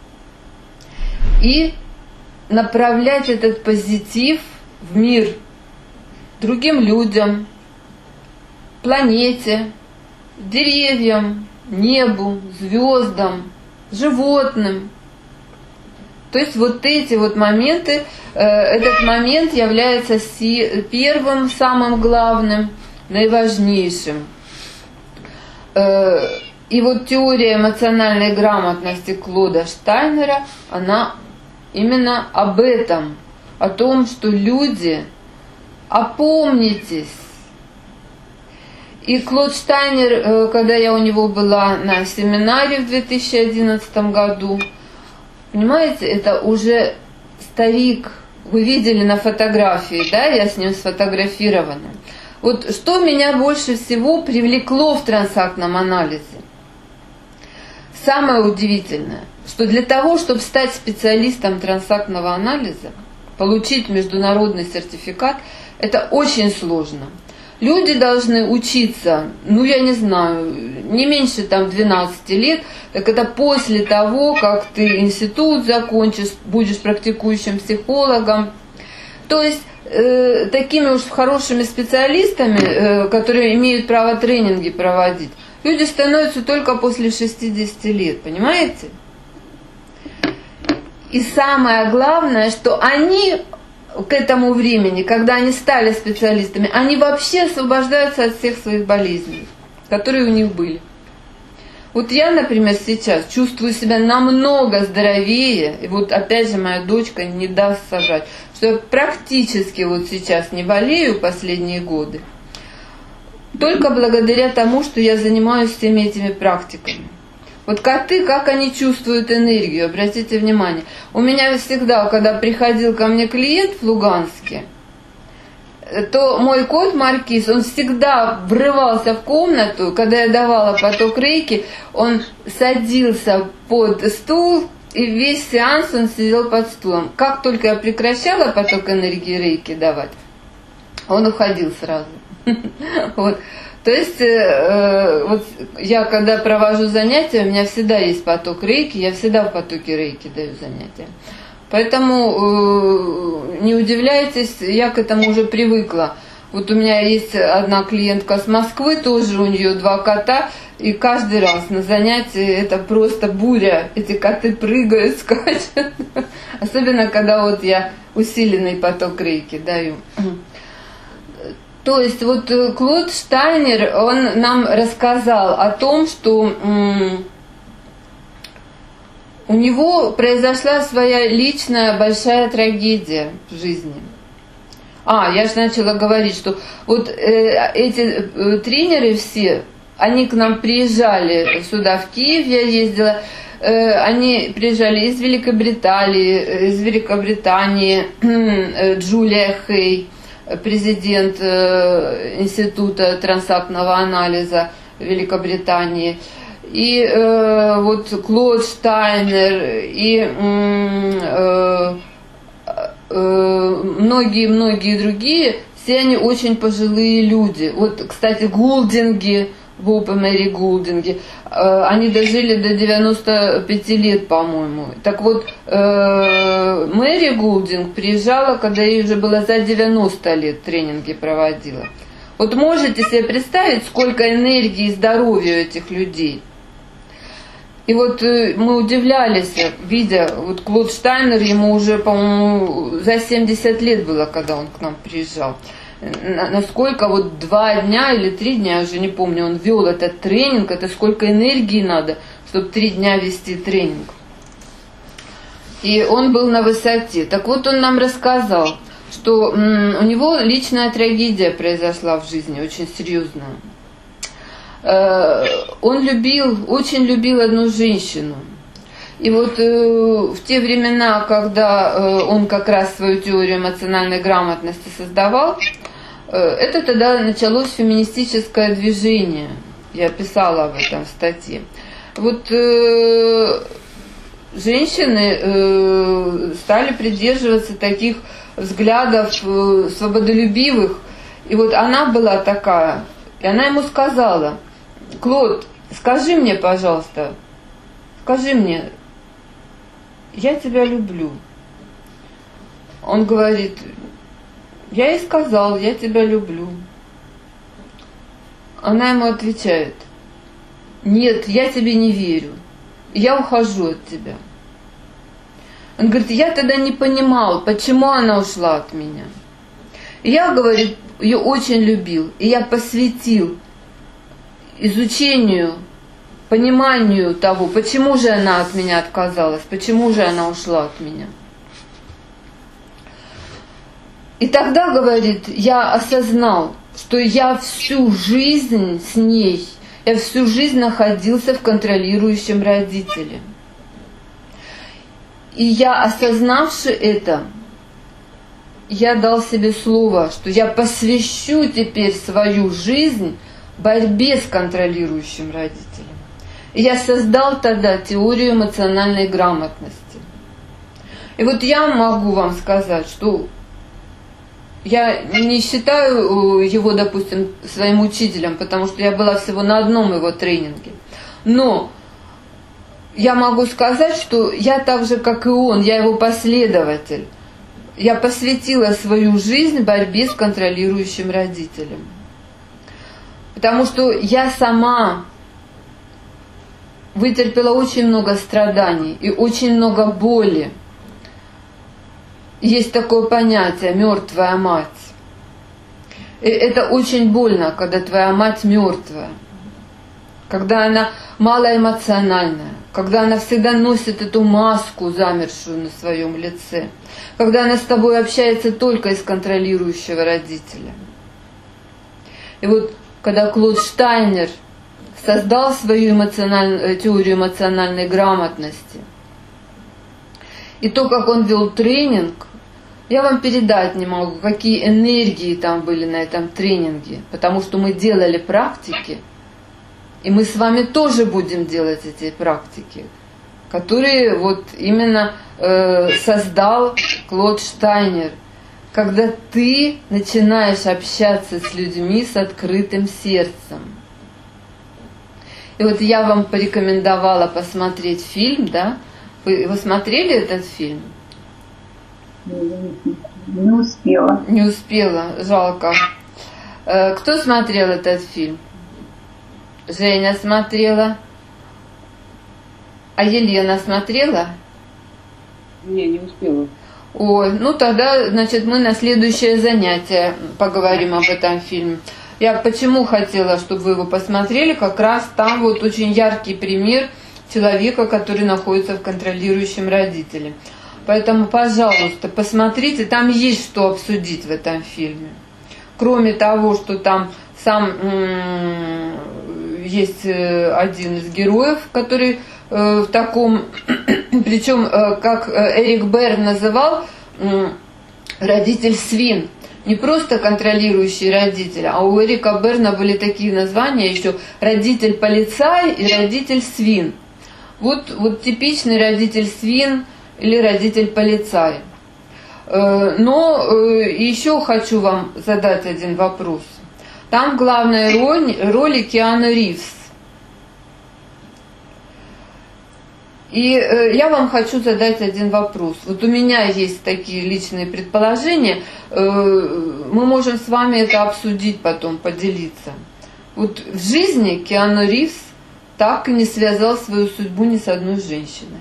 и направлять этот позитив в мир другим людям, планете, деревьям, небу, звездам, животным. То есть вот эти вот моменты, э, этот момент является си, первым, самым главным, наиважнейшим. Э, и вот теория эмоциональной грамотности Клода Штайнера, она именно об этом, о том, что люди, опомнитесь. И Клод Штайнер, когда я у него была на семинаре в две тысячи одиннадцатом году, понимаете, это уже старик, вы видели на фотографии, да, я с ним сфотографирована. Вот что меня больше всего привлекло в трансактном анализе? Самое удивительное, что для того, чтобы стать специалистом трансактного анализа, получить международный сертификат, это очень сложно. Люди должны учиться, ну я не знаю, не меньше там двенадцати лет, так это после того, как ты институт закончишь, будешь практикующим психологом. То есть э, такими уж хорошими специалистами, э, которые имеют право тренинги проводить, люди становятся только после шестидесяти лет, понимаете? И самое главное, что они к этому времени, когда они стали специалистами, они вообще освобождаются от всех своих болезней, которые у них были. Вот я, например, сейчас чувствую себя намного здоровее, и вот опять же моя дочка не даст соврать, что я практически вот сейчас не болею последние годы, только благодаря тому, что я занимаюсь всеми этими практиками. Вот коты, как они чувствуют энергию, обратите внимание. У меня всегда, когда приходил ко мне клиент в Луганске, то мой кот Маркиз, он всегда врывался в комнату, когда я давала поток рейки, он садился под стул, и весь сеанс он сидел под стулом. Как только я прекращала поток энергии рейки давать, он уходил сразу. Вот. То есть, э, вот я когда провожу занятия, у меня всегда есть поток рейки, я всегда в потоке рейки даю занятия. Поэтому э, не удивляйтесь, я к этому уже привыкла. Вот у меня есть одна клиентка с Москвы, тоже у нее два кота, и каждый раз на занятии это просто буря. Эти коты прыгают, скачут. Особенно, когда вот я усиленный поток рейки даю. То есть вот Клод Штайнер, он нам рассказал о том, что м, у него произошла своя личная большая трагедия в жизни. А, я же начала говорить, что вот э, эти э, тренеры все, они к нам приезжали сюда, в Киев, я ездила, э, они приезжали из Великобритании, из Великобритании, э, Джулия Хей, президент э, Института трансактного анализа Великобритании, и э, вот Клод Штайнер, и э, э, многие-многие другие, все они очень пожилые люди. Вот, кстати, Гулдинги, Боб и Мэри Гулдинги, они дожили до девяноста пяти лет, по-моему. Так вот, Мэри Гулдинг приезжала, когда ей уже было за девяносто лет, тренинги проводила. Вот можете себе представить, сколько энергии и здоровья у этих людей. И вот мы удивлялись, видя, вот Клод Штайнер, ему уже, по-моему, за семьдесят лет было, когда он к нам приезжал. насколько вот два дня или три дня, я уже не помню, он вел этот тренинг, это сколько энергии надо, чтобы три дня вести тренинг. И он был на высоте. Так вот, он нам рассказал, что м, у него личная трагедия произошла в жизни, очень серьезная. Э, он любил, очень любил одну женщину. И вот э, в те времена, когда э, он как раз свою теорию эмоциональной грамотности создавал, э, это тогда началось феминистическое движение. Я писала об этом в статье. Вот э, женщины э, стали придерживаться таких взглядов э, свободолюбивых. И вот она была такая, и она ему сказала: Клод, скажи мне, пожалуйста, скажи мне, я тебя люблю. Он говорит: я и сказал, я тебя люблю. Она ему отвечает: нет, я тебе не верю, я ухожу от тебя. Он говорит: я тогда не понимал, почему она ушла от меня. Я, говорит, ее очень любил, и я посвятил изучению, пониманию того, почему же она от меня отказалась, почему же она ушла от меня. И тогда, говорит, я осознал, что я всю жизнь с ней, я всю жизнь находился в контролирующем родителе. И я, осознавши это, я дал себе слово, что я посвящу теперь свою жизнь борьбе с контролирующим родителем. И я создал тогда теорию эмоциональной грамотности. И вот я могу вам сказать, что я не считаю его, допустим, своим учителем, потому что я была всего на одном его тренинге. Но я могу сказать, что я так же, как и он, я его последователь. Я посвятила свою жизнь борьбе с контролирующим родителем. Потому что я сама вытерпела очень много страданий и очень много боли. Есть такое понятие «мертвая мать». И это очень больно, когда твоя мать мертвая, когда она малоэмоциональная, когда она всегда носит эту маску, замершую на своем лице, когда она с тобой общается только из контролирующего родителя. И вот когда Клод Штайнер создал свою эмоциональную, теорию эмоциональной грамотности, и то, как он вел тренинг, я вам передать не могу, какие энергии там были на этом тренинге, потому что мы делали практики, и мы с вами тоже будем делать эти практики, которые вот именно э, создал Клод Штайнер, когда ты начинаешь общаться с людьми с открытым сердцем. И вот я вам порекомендовала посмотреть фильм, да? Вы, вы смотрели этот фильм? Не успела. Не успела, жалко. Э, кто смотрел этот фильм? Женя смотрела. А Елена смотрела? Не, не успела. Ой, ну тогда, значит, мы на следующее занятие поговорим об этом фильме. Я почему хотела, чтобы вы его посмотрели, как раз там вот очень яркий пример человека, который находится в контролирующем родителе. Поэтому, пожалуйста, посмотрите, там есть что обсудить в этом фильме. Кроме того, что там сам м- есть один из героев, который э, в таком, причем, э, как Эрик Берн называл, э, родитель-свин. Не просто контролирующий родитель, а у Эрика Берна были такие названия еще: родитель-полицай и родитель-свин. Вот, вот типичный родитель-свин или родитель-полицай. Но еще хочу вам задать один вопрос. Там в главной роли, роли Киану Ривз. И я вам хочу задать один вопрос. Вот у меня есть такие личные предположения. Мы можем с вами это обсудить потом, поделиться. Вот в жизни Киану Ривз так и не связал свою судьбу ни с одной женщиной.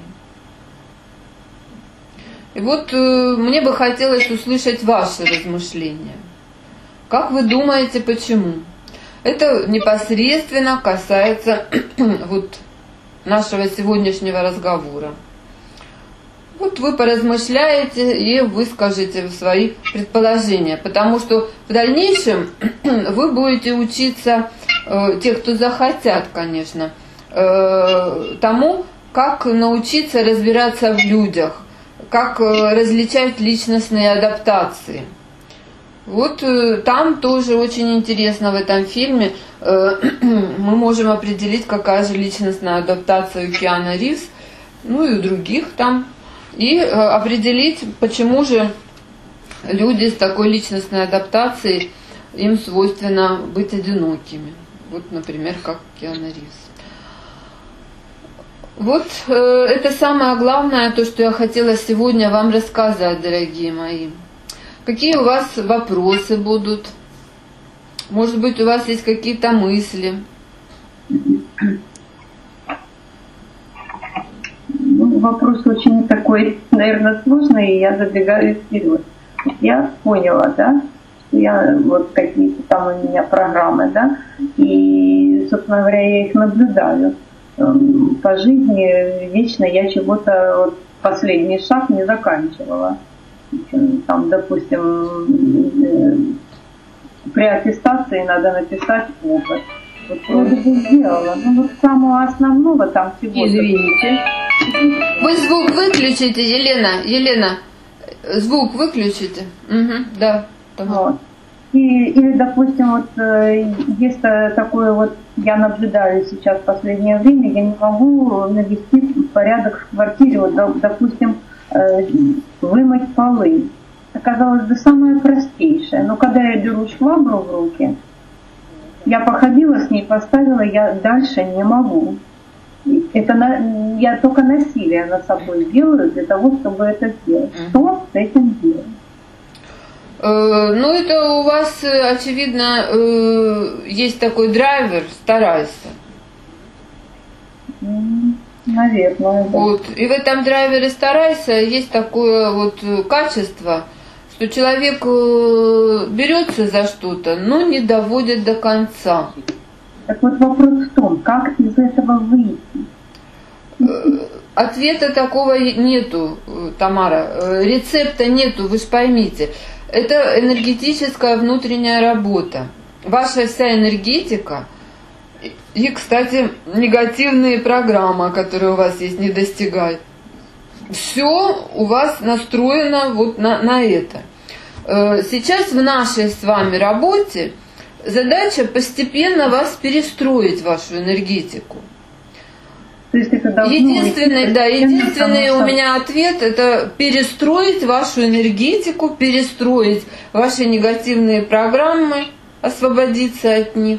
И вот мне бы хотелось услышать ваши размышления. Как вы думаете, почему? Это непосредственно касается вот нашего сегодняшнего разговора. Вот вы поразмышляете и выскажете свои предположения, потому что в дальнейшем вы будете учиться, э, те, кто захотят, конечно, э, тому, как научиться разбираться в людях, как э, различать личностные адаптации. Вот э, там тоже очень интересно в этом фильме э, мы можем определить, какая же личностная адаптация у Киану Ривз, ну и у других там, и э, определить, почему же люди с такой личностной адаптацией, им свойственно быть одинокими. Вот, например, как Киану Ривз. Вот э, это самое главное, то, что я хотела сегодня вам рассказать, дорогие мои. Какие у вас вопросы будут? Может быть, у вас есть какие-то мысли? Ну, вопрос очень такой, наверное, сложный, и я забегаю вперед. Я поняла, да, что я вот какие-то там у меня программы, да, и, собственно говоря, я их наблюдаю. По жизни вечно я чего-то, вот, последний шаг не заканчивала. Там, допустим, при аттестации надо написать опыт. Вот вроде бы сделала, но вот самого основного там всего. Извините. Вы звук выключите, Елена, Елена, звук выключите. Угу, да. Вот. И, или, допустим, вот есть такое вот, я наблюдаю сейчас в последнее время, я не могу навести порядок в квартире, вот, допустим, вымыть полы. Оказалось бы самое простейшее. Но когда я беру швабру в руки, я походила с ней, поставила, я дальше не могу. Это на, я только насилие над собой делаю для того, чтобы это сделать. Что с этим делать? Ну, это у вас, очевидно, есть такой драйвер «Старайся». Наверное, да. Вот. И в этом драйвере «Старайся» есть такое вот качество, что человек берется за что-то, но не доводит до конца. Так вот вопрос в том, как из этого выйти? Ответа такого нету, Тамара. Рецепта нету, вы же поймите. Это энергетическая внутренняя работа. Ваша вся энергетика и, кстати, негативные программы, которые у вас есть, не достигают. Все у вас настроено вот на, на это. Сейчас в нашей с вами работе задача постепенно вас перестроить, вашу энергетику. То есть это единственный, да, единственный у меня ответ – это перестроить вашу энергетику, перестроить ваши негативные программы, освободиться от них.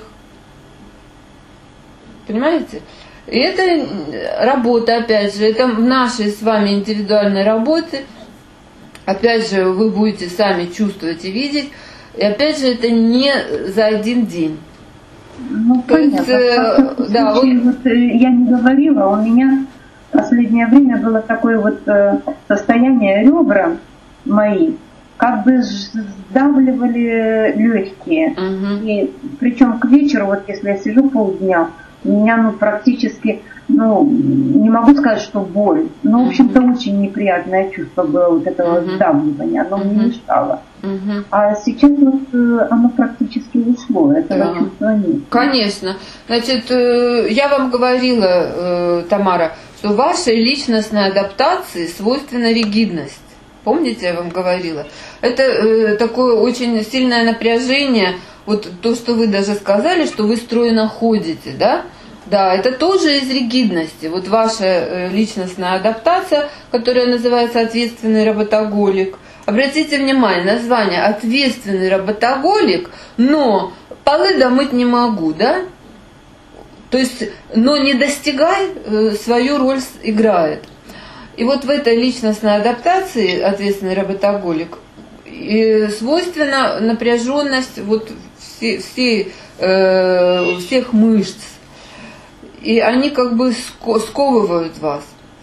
Понимаете? И это работа, опять же, это в нашей с вами индивидуальной работе. Опять же, вы будете сами чувствовать и видеть. И опять же, это не за один день. Ну, то понятно. Есть, да, случае, вот... вот я не говорила, у меня в последнее время было такое вот состояние, ребра мои как бы сдавливали легкие. Угу. И причем к вечеру, вот если я сижу полдня, у меня ну практически, ну не могу сказать, что боль, но в общем-то угу. очень неприятное чувство было вот этого угу. сдавливания, оно угу. мне мешало. Угу. А сейчас вот оно практически ушло, этого да. чувства нет. Конечно. Значит, я вам говорила, Тамара, что вашей личностной адаптации свойственна ригидность. Помните, я вам говорила? Это э, такое очень сильное напряжение, вот то, что вы даже сказали, что вы стройно ходите, да? Да, это тоже из ригидности. Вот ваша э, личностная адаптация, которая называется ответственный работоголик. Обратите внимание, название ответственный работоголик, но полы домыть не могу, да? То есть, но не достигай, э, свою роль играет. И вот в этой личностной адаптации, ответственный работоголик, и свойственна напряженность вот все, все, э, всех мышц. И они как бы сковывают вас.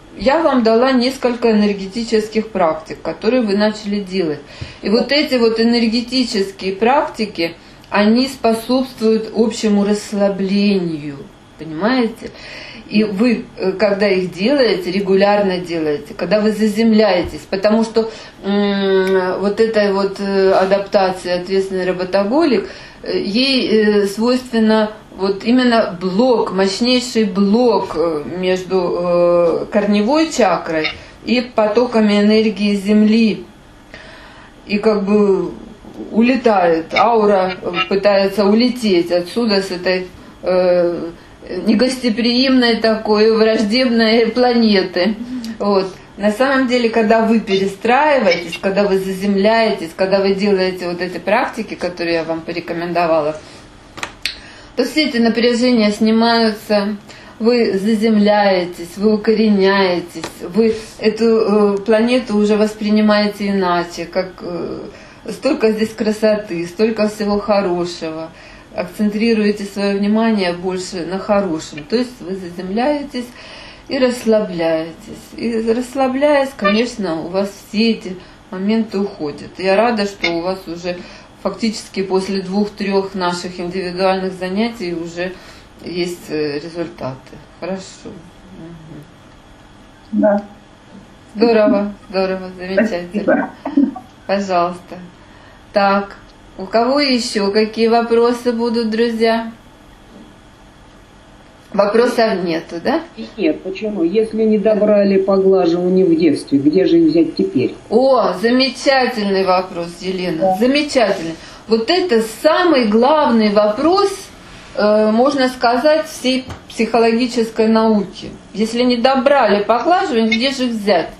я вам дала несколько энергетических практик, которые вы начали делать. И вот эти вот энергетические практики, они способствуют общему расслаблению, понимаете? И вы, когда их делаете, регулярно делаете, когда вы заземляетесь, потому что м- вот эта вот адаптация «Ответственный работоголик», ей свойственно вот именно блок, мощнейший блок между корневой чакрой и потоками энергии Земли. И как бы улетает, аура пытается улететь отсюда, с этой э, негостеприимной такой враждебной планеты. Вот. На самом деле, когда вы перестраиваетесь, когда вы заземляетесь, когда вы делаете вот эти практики, которые я вам порекомендовала, то все эти напряжения снимаются, вы заземляетесь, вы укореняетесь, вы эту э, планету уже воспринимаете иначе, как э, столько здесь красоты, столько всего хорошего. Акцентрируете свое внимание больше на хорошем. То есть вы заземляетесь и расслабляетесь. И расслабляясь, конечно, у вас все эти моменты уходят. Я рада, что у вас уже фактически после двух-трех наших индивидуальных занятий уже есть результаты. Хорошо. Угу. Да. Здорово, здорово, замечательно. Спасибо. Пожалуйста. Так, у кого еще какие вопросы будут, друзья? Вопросов нету, да? Нет, почему? Если не добрали поглаживание в детстве, где же их взять теперь? О, замечательный вопрос, Елена, да. Замечательный. Вот это самый главный вопрос, э, можно сказать, всей психологической науки. Если не добрали поглаживание, где же их взять?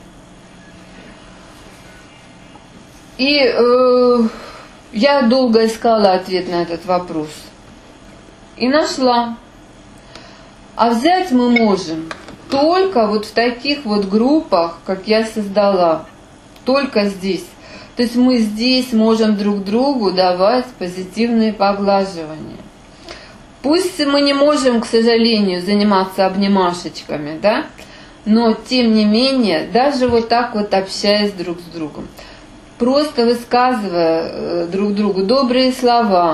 И э, я долго искала ответ на этот вопрос. И нашла. А взять мы можем только вот в таких вот группах, как я создала. Только здесь. То есть мы здесь можем друг другу давать позитивные поглаживания. Пусть мы не можем, к сожалению, заниматься обнимашечками, да? Но тем не менее, даже вот так вот общаясь друг с другом, просто высказывая друг другу добрые слова,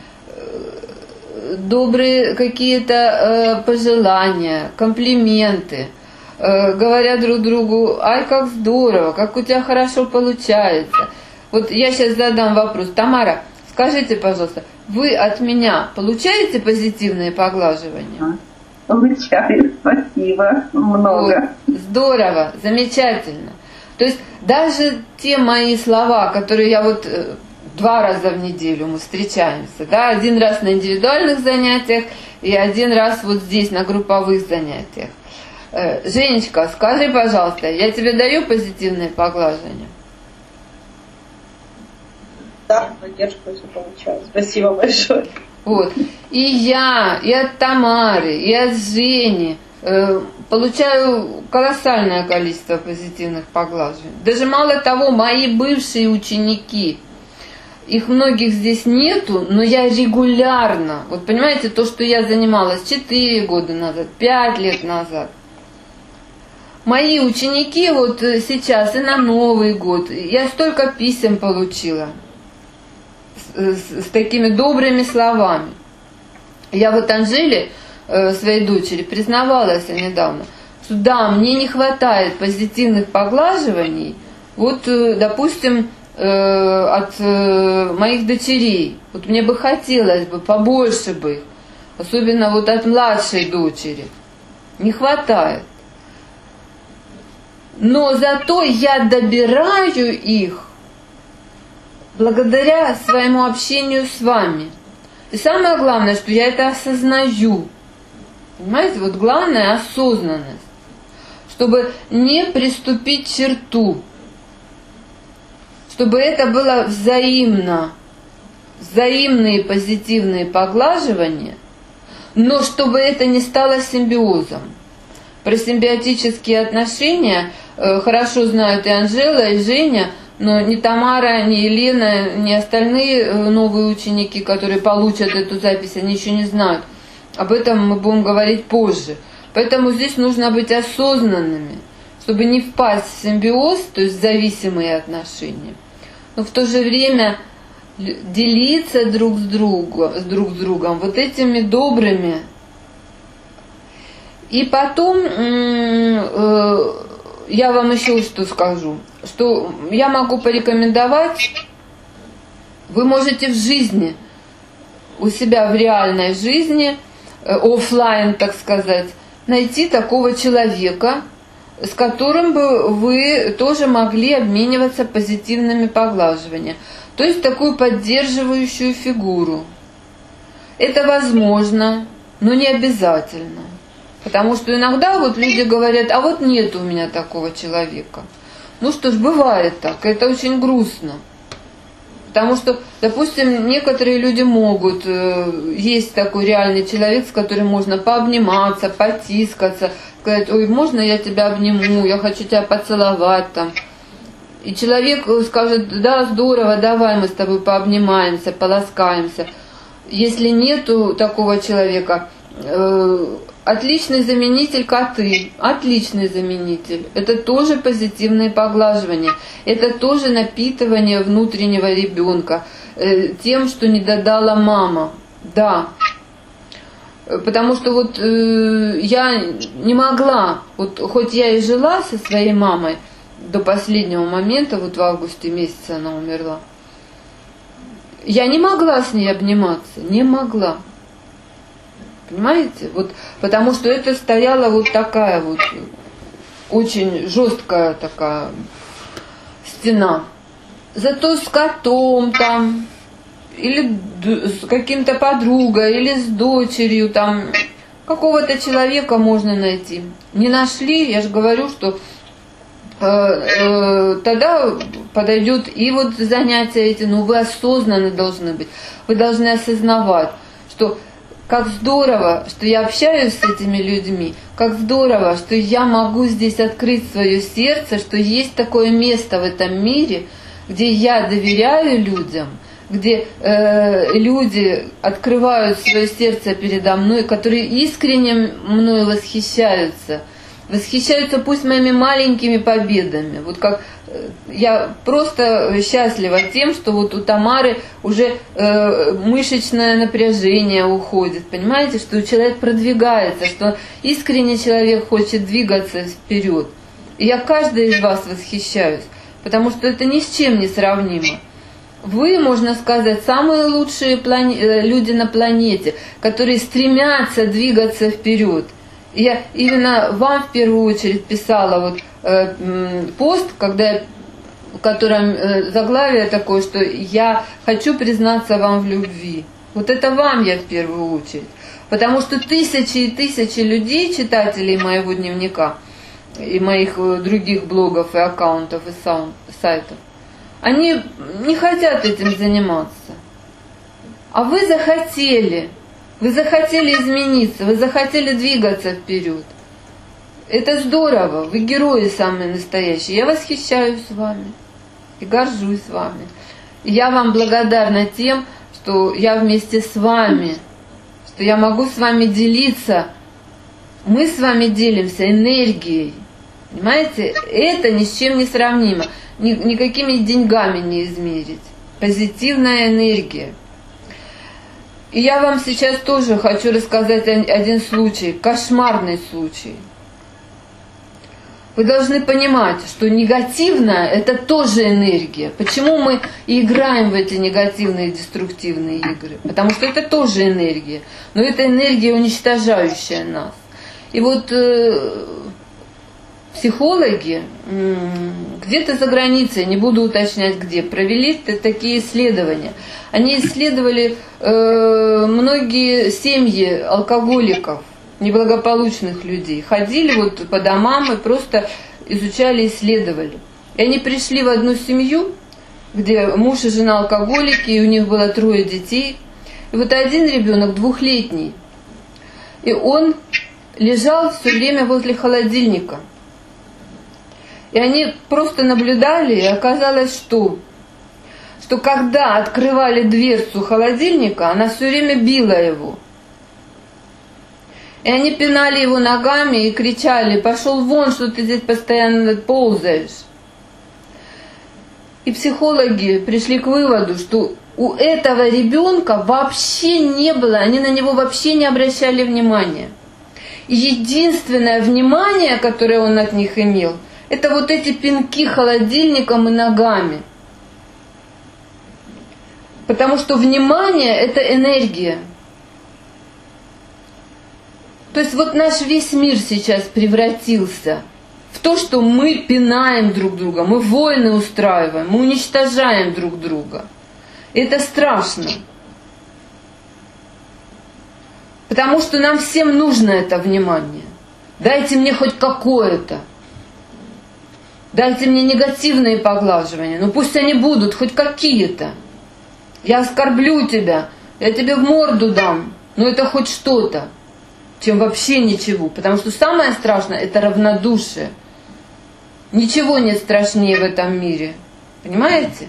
добрые какие-то э, пожелания, комплименты, э, говоря друг другу: ай, как здорово, как у тебя хорошо получается. Вот я сейчас задам вопрос. Тамара, скажите, пожалуйста, вы от меня получаете позитивные поглаживания? Получаю, спасибо, много. Вот. Здорово, замечательно. То есть даже те мои слова, которые я вот... Два раза в неделю мы встречаемся, да, один раз на индивидуальных занятиях и один раз вот здесь на групповых занятиях. Женечка, скажи, пожалуйста, я тебе даю позитивные поглаживания? Да, поддержку все получаю. Спасибо большое. Вот. И я, и от Тамары, и от Жени э, получаю колоссальное количество позитивных поглаживаний. Даже мало того, мои бывшие ученики, их многих здесь нету, но я регулярно, вот понимаете, то, что я занималась четыре года назад, пять лет назад, мои ученики вот сейчас и на Новый год, я столько писем получила с, с, с такими добрыми словами. Я вот Анжеле, своей дочери, признавалась недавно, что да, мне не хватает позитивных поглаживаний, вот, допустим, от моих дочерей. Вот мне бы хотелось бы побольше бы их, особенно вот от младшей дочери. Не хватает. Но зато я добираю их благодаря своему общению с вами. И самое главное, что я это осознаю. Понимаете, вот главное осознанность, чтобы не приступить к черту. Чтобы это было взаимно, взаимные позитивные поглаживания, но чтобы это не стало симбиозом. Про симбиотические отношения э, хорошо знают и Анжела, и Женя, но ни Тамара, ни Елена, ни остальные э, новые ученики, которые получат эту запись, они еще не знают. Об этом мы будем говорить позже. Поэтому здесь нужно быть осознанными. чтобы не впасть в симбиоз, то есть зависимые отношения, но в то же время делиться друг с другом, с друг с другом вот этими добрыми. И потом э, я вам еще что скажу, что я могу порекомендовать, вы можете в жизни, у себя в реальной жизни, э, офлайн, так сказать, найти такого человека, с которым бы вы тоже могли обмениваться позитивными поглаживаниями. То есть такую поддерживающую фигуру. Это возможно, но не обязательно. Потому что иногда вот люди говорят, а вот нет у меня такого человека. Ну что ж, бывает так, это очень грустно. Потому что, допустим, некоторые люди могут, есть такой реальный человек, с которым можно пообниматься, потискаться, сказать, ой, можно я тебя обниму, я хочу тебя поцеловать там. И человек скажет, да, здорово, давай мы с тобой пообнимаемся, поласкаемся. Если нету такого человека, э, отличный заменитель коты, отличный заменитель. Это тоже позитивные поглаживания, это тоже напитывание внутреннего ребенка э, тем, что не додала мама. Да. Потому что вот э, я не могла, вот хоть я и жила со своей мамой, до последнего момента, вот в августе месяце она умерла, я не могла с ней обниматься, не могла. Понимаете? Вот, потому что это стояла вот такая вот очень жесткая такая стена. Зато с котом там, или с каким-то подругой, или с дочерью там, какого-то человека можно найти. Не нашли, я же говорю, что тогда подойдет и вот занятия эти, но вы осознанны должны быть, вы должны осознавать, что как здорово, что я общаюсь с этими людьми, как здорово, что я могу здесь открыть свое сердце, что есть такое место в этом мире, где я доверяю людям, где э, люди открывают свое сердце передо мной, которые искренне мной восхищаются. Восхищаются пусть моими маленькими победами. Вот как я просто счастлива тем, что вот у Тамары уже э, мышечное напряжение уходит. Понимаете, что человек продвигается, что искренне человек хочет двигаться вперед. И я каждой из вас восхищаюсь, потому что это ни с чем не сравнимо. Вы, можно сказать, самые лучшие плане... люди на планете, которые стремятся двигаться вперед. Я именно вам в первую очередь писала вот э, пост, когда, в котором э, заглавие такое, что я хочу признаться вам в любви. Вот это вам я в первую очередь. Потому что тысячи и тысячи людей, читателей моего дневника, и моих других блогов и аккаунтов и сайтов, они не хотят этим заниматься. А вы захотели. Вы захотели измениться, вы захотели двигаться вперед. Это здорово, вы герои самые настоящие. Я восхищаюсь вами и горжусь вами. И я вам благодарна тем, что я вместе с вами, что я могу с вами делиться. Мы с вами делимся энергией. Понимаете? Это ни с чем не сравнимо. Ни, никакими деньгами не измерить. Позитивная энергия. И я вам сейчас тоже хочу рассказать один случай, кошмарный случай. Вы должны понимать, что негативное – это тоже энергия. Почему мы играем в эти негативные, деструктивные игры? Потому что это тоже энергия. Но это энергия, уничтожающая нас. И вот э, психологи э, где-то за границей, не буду уточнять где, провели такие исследования. Они исследовали э, многие семьи алкоголиков, неблагополучных людей. Ходили вот по домам и просто изучали, исследовали. И они пришли в одну семью, где муж и жена алкоголики, и у них было трое детей. И вот один ребенок двухлетний, и он лежал все время возле холодильника. И они просто наблюдали, и оказалось, что... что когда открывали дверцу холодильника, она все время била его. И они пинали его ногами и кричали: пошел вон, что ты здесь постоянно ползаешь. И психологи пришли к выводу, что у этого ребенка вообще не было, они на него вообще не обращали внимания. И единственное внимание, которое он от них имел, это вот эти пинки холодильником и ногами. Потому что внимание – это энергия. То есть вот наш весь мир сейчас превратился в то, что мы пинаем друг друга, мы войны устраиваем, мы уничтожаем друг друга. И это страшно. Потому что нам всем нужно это внимание. Дайте мне хоть какое-то. Дайте мне негативные поглаживания. Ну пусть они будут, хоть какие-то. Я оскорблю тебя, я тебе в морду дам. Но это хоть что-то, чем вообще ничего. Потому что самое страшное – это равнодушие. Ничего нет страшнее в этом мире. Понимаете?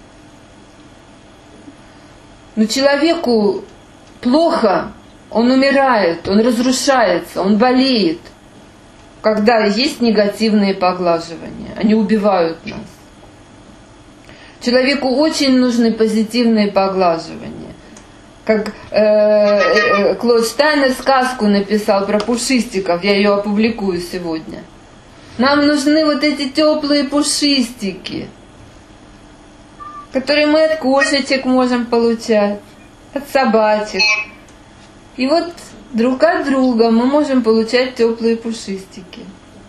Но человеку плохо, он умирает, он разрушается, он болеет, когда есть негативные поглаживания. Они убивают нас. Человеку очень нужны позитивные поглаживания. Как э, э, Клод Штайнер сказку написал про пушистиков, я ее опубликую сегодня. Нам нужны вот эти теплые пушистики, которые мы от кошечек можем получать, от собачек. И вот друг от друга мы можем получать теплые пушистики.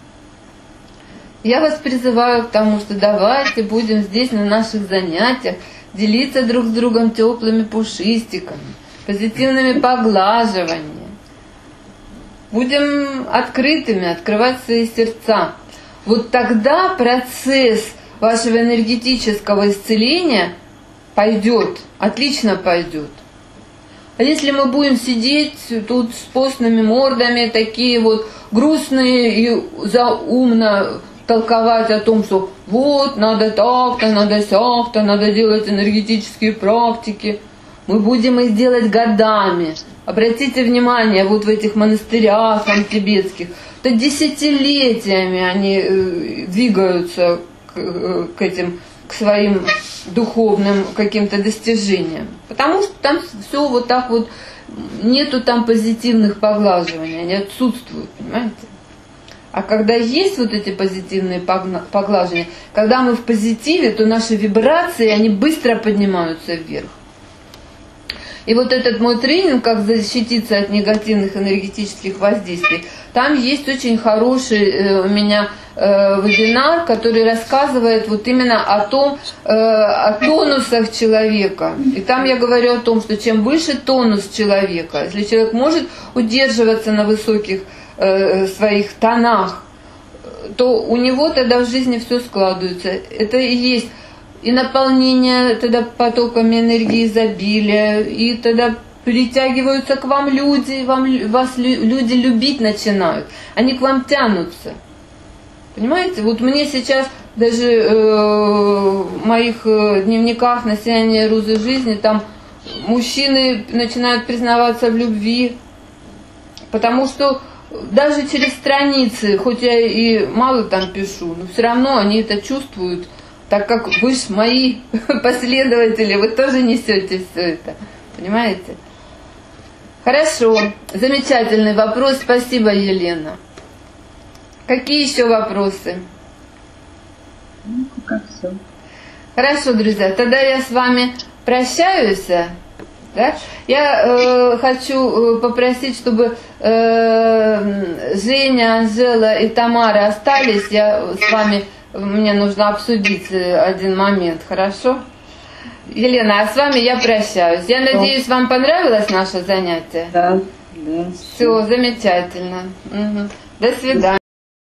Я вас призываю к тому, что давайте будем здесь на наших занятиях делиться друг с другом теплыми пушистиками, позитивными поглаживаниями. Будем открытыми, открывать свои сердца. Вот тогда процесс вашего энергетического исцеления пойдет, отлично пойдет. А если мы будем сидеть тут с постными мордами, такие вот грустные и заумно толковать о том, что вот, надо так-то, надо сяк-то, надо делать энергетические практики, мы будем их делать годами. Обратите внимание, вот в этих монастырях там, тибетских, то десятилетиями они двигаются к, к этим, к своим духовным каким-то достижениям. Потому что там все вот так вот, нету там позитивных поглаживаний, они отсутствуют, понимаете? А когда есть вот эти позитивные поглаживания, когда мы в позитиве, то наши вибрации, они быстро поднимаются вверх. И вот этот мой тренинг, как защититься от негативных энергетических воздействий, там есть очень хороший э, у меня э, вебинар, который рассказывает вот именно о том, э, о тонусах человека. И там я говорю о том, что чем выше тонус человека, если человек может удерживаться на высоких э, своих тонах, то у него тогда в жизни все складывается. Это и есть и наполнение тогда потоками энергии изобилия, и тогда притягиваются к вам люди, вам, вас люди любить начинают, они к вам тянутся. Понимаете? Вот мне сейчас даже э, в моих дневниках на сияние розы жизни там мужчины начинают признаваться в любви, потому что даже через страницы, хоть я и мало там пишу, но все равно они это чувствуют, так как вы ж мои последователи, вы тоже несете все это. Понимаете? Хорошо. Замечательный вопрос. Спасибо, Елена. Какие еще вопросы? Ну, как все. Хорошо, друзья. Тогда я с вами прощаюсь. Да? Я э, хочу попросить, чтобы э, Женя, Анжела и Тамара остались. Я с вами... Мне нужно обсудить один момент, хорошо? Елена, а с вами я прощаюсь. Я надеюсь, вам понравилось наше занятие? Да, да. Все, замечательно. Угу. До свидания.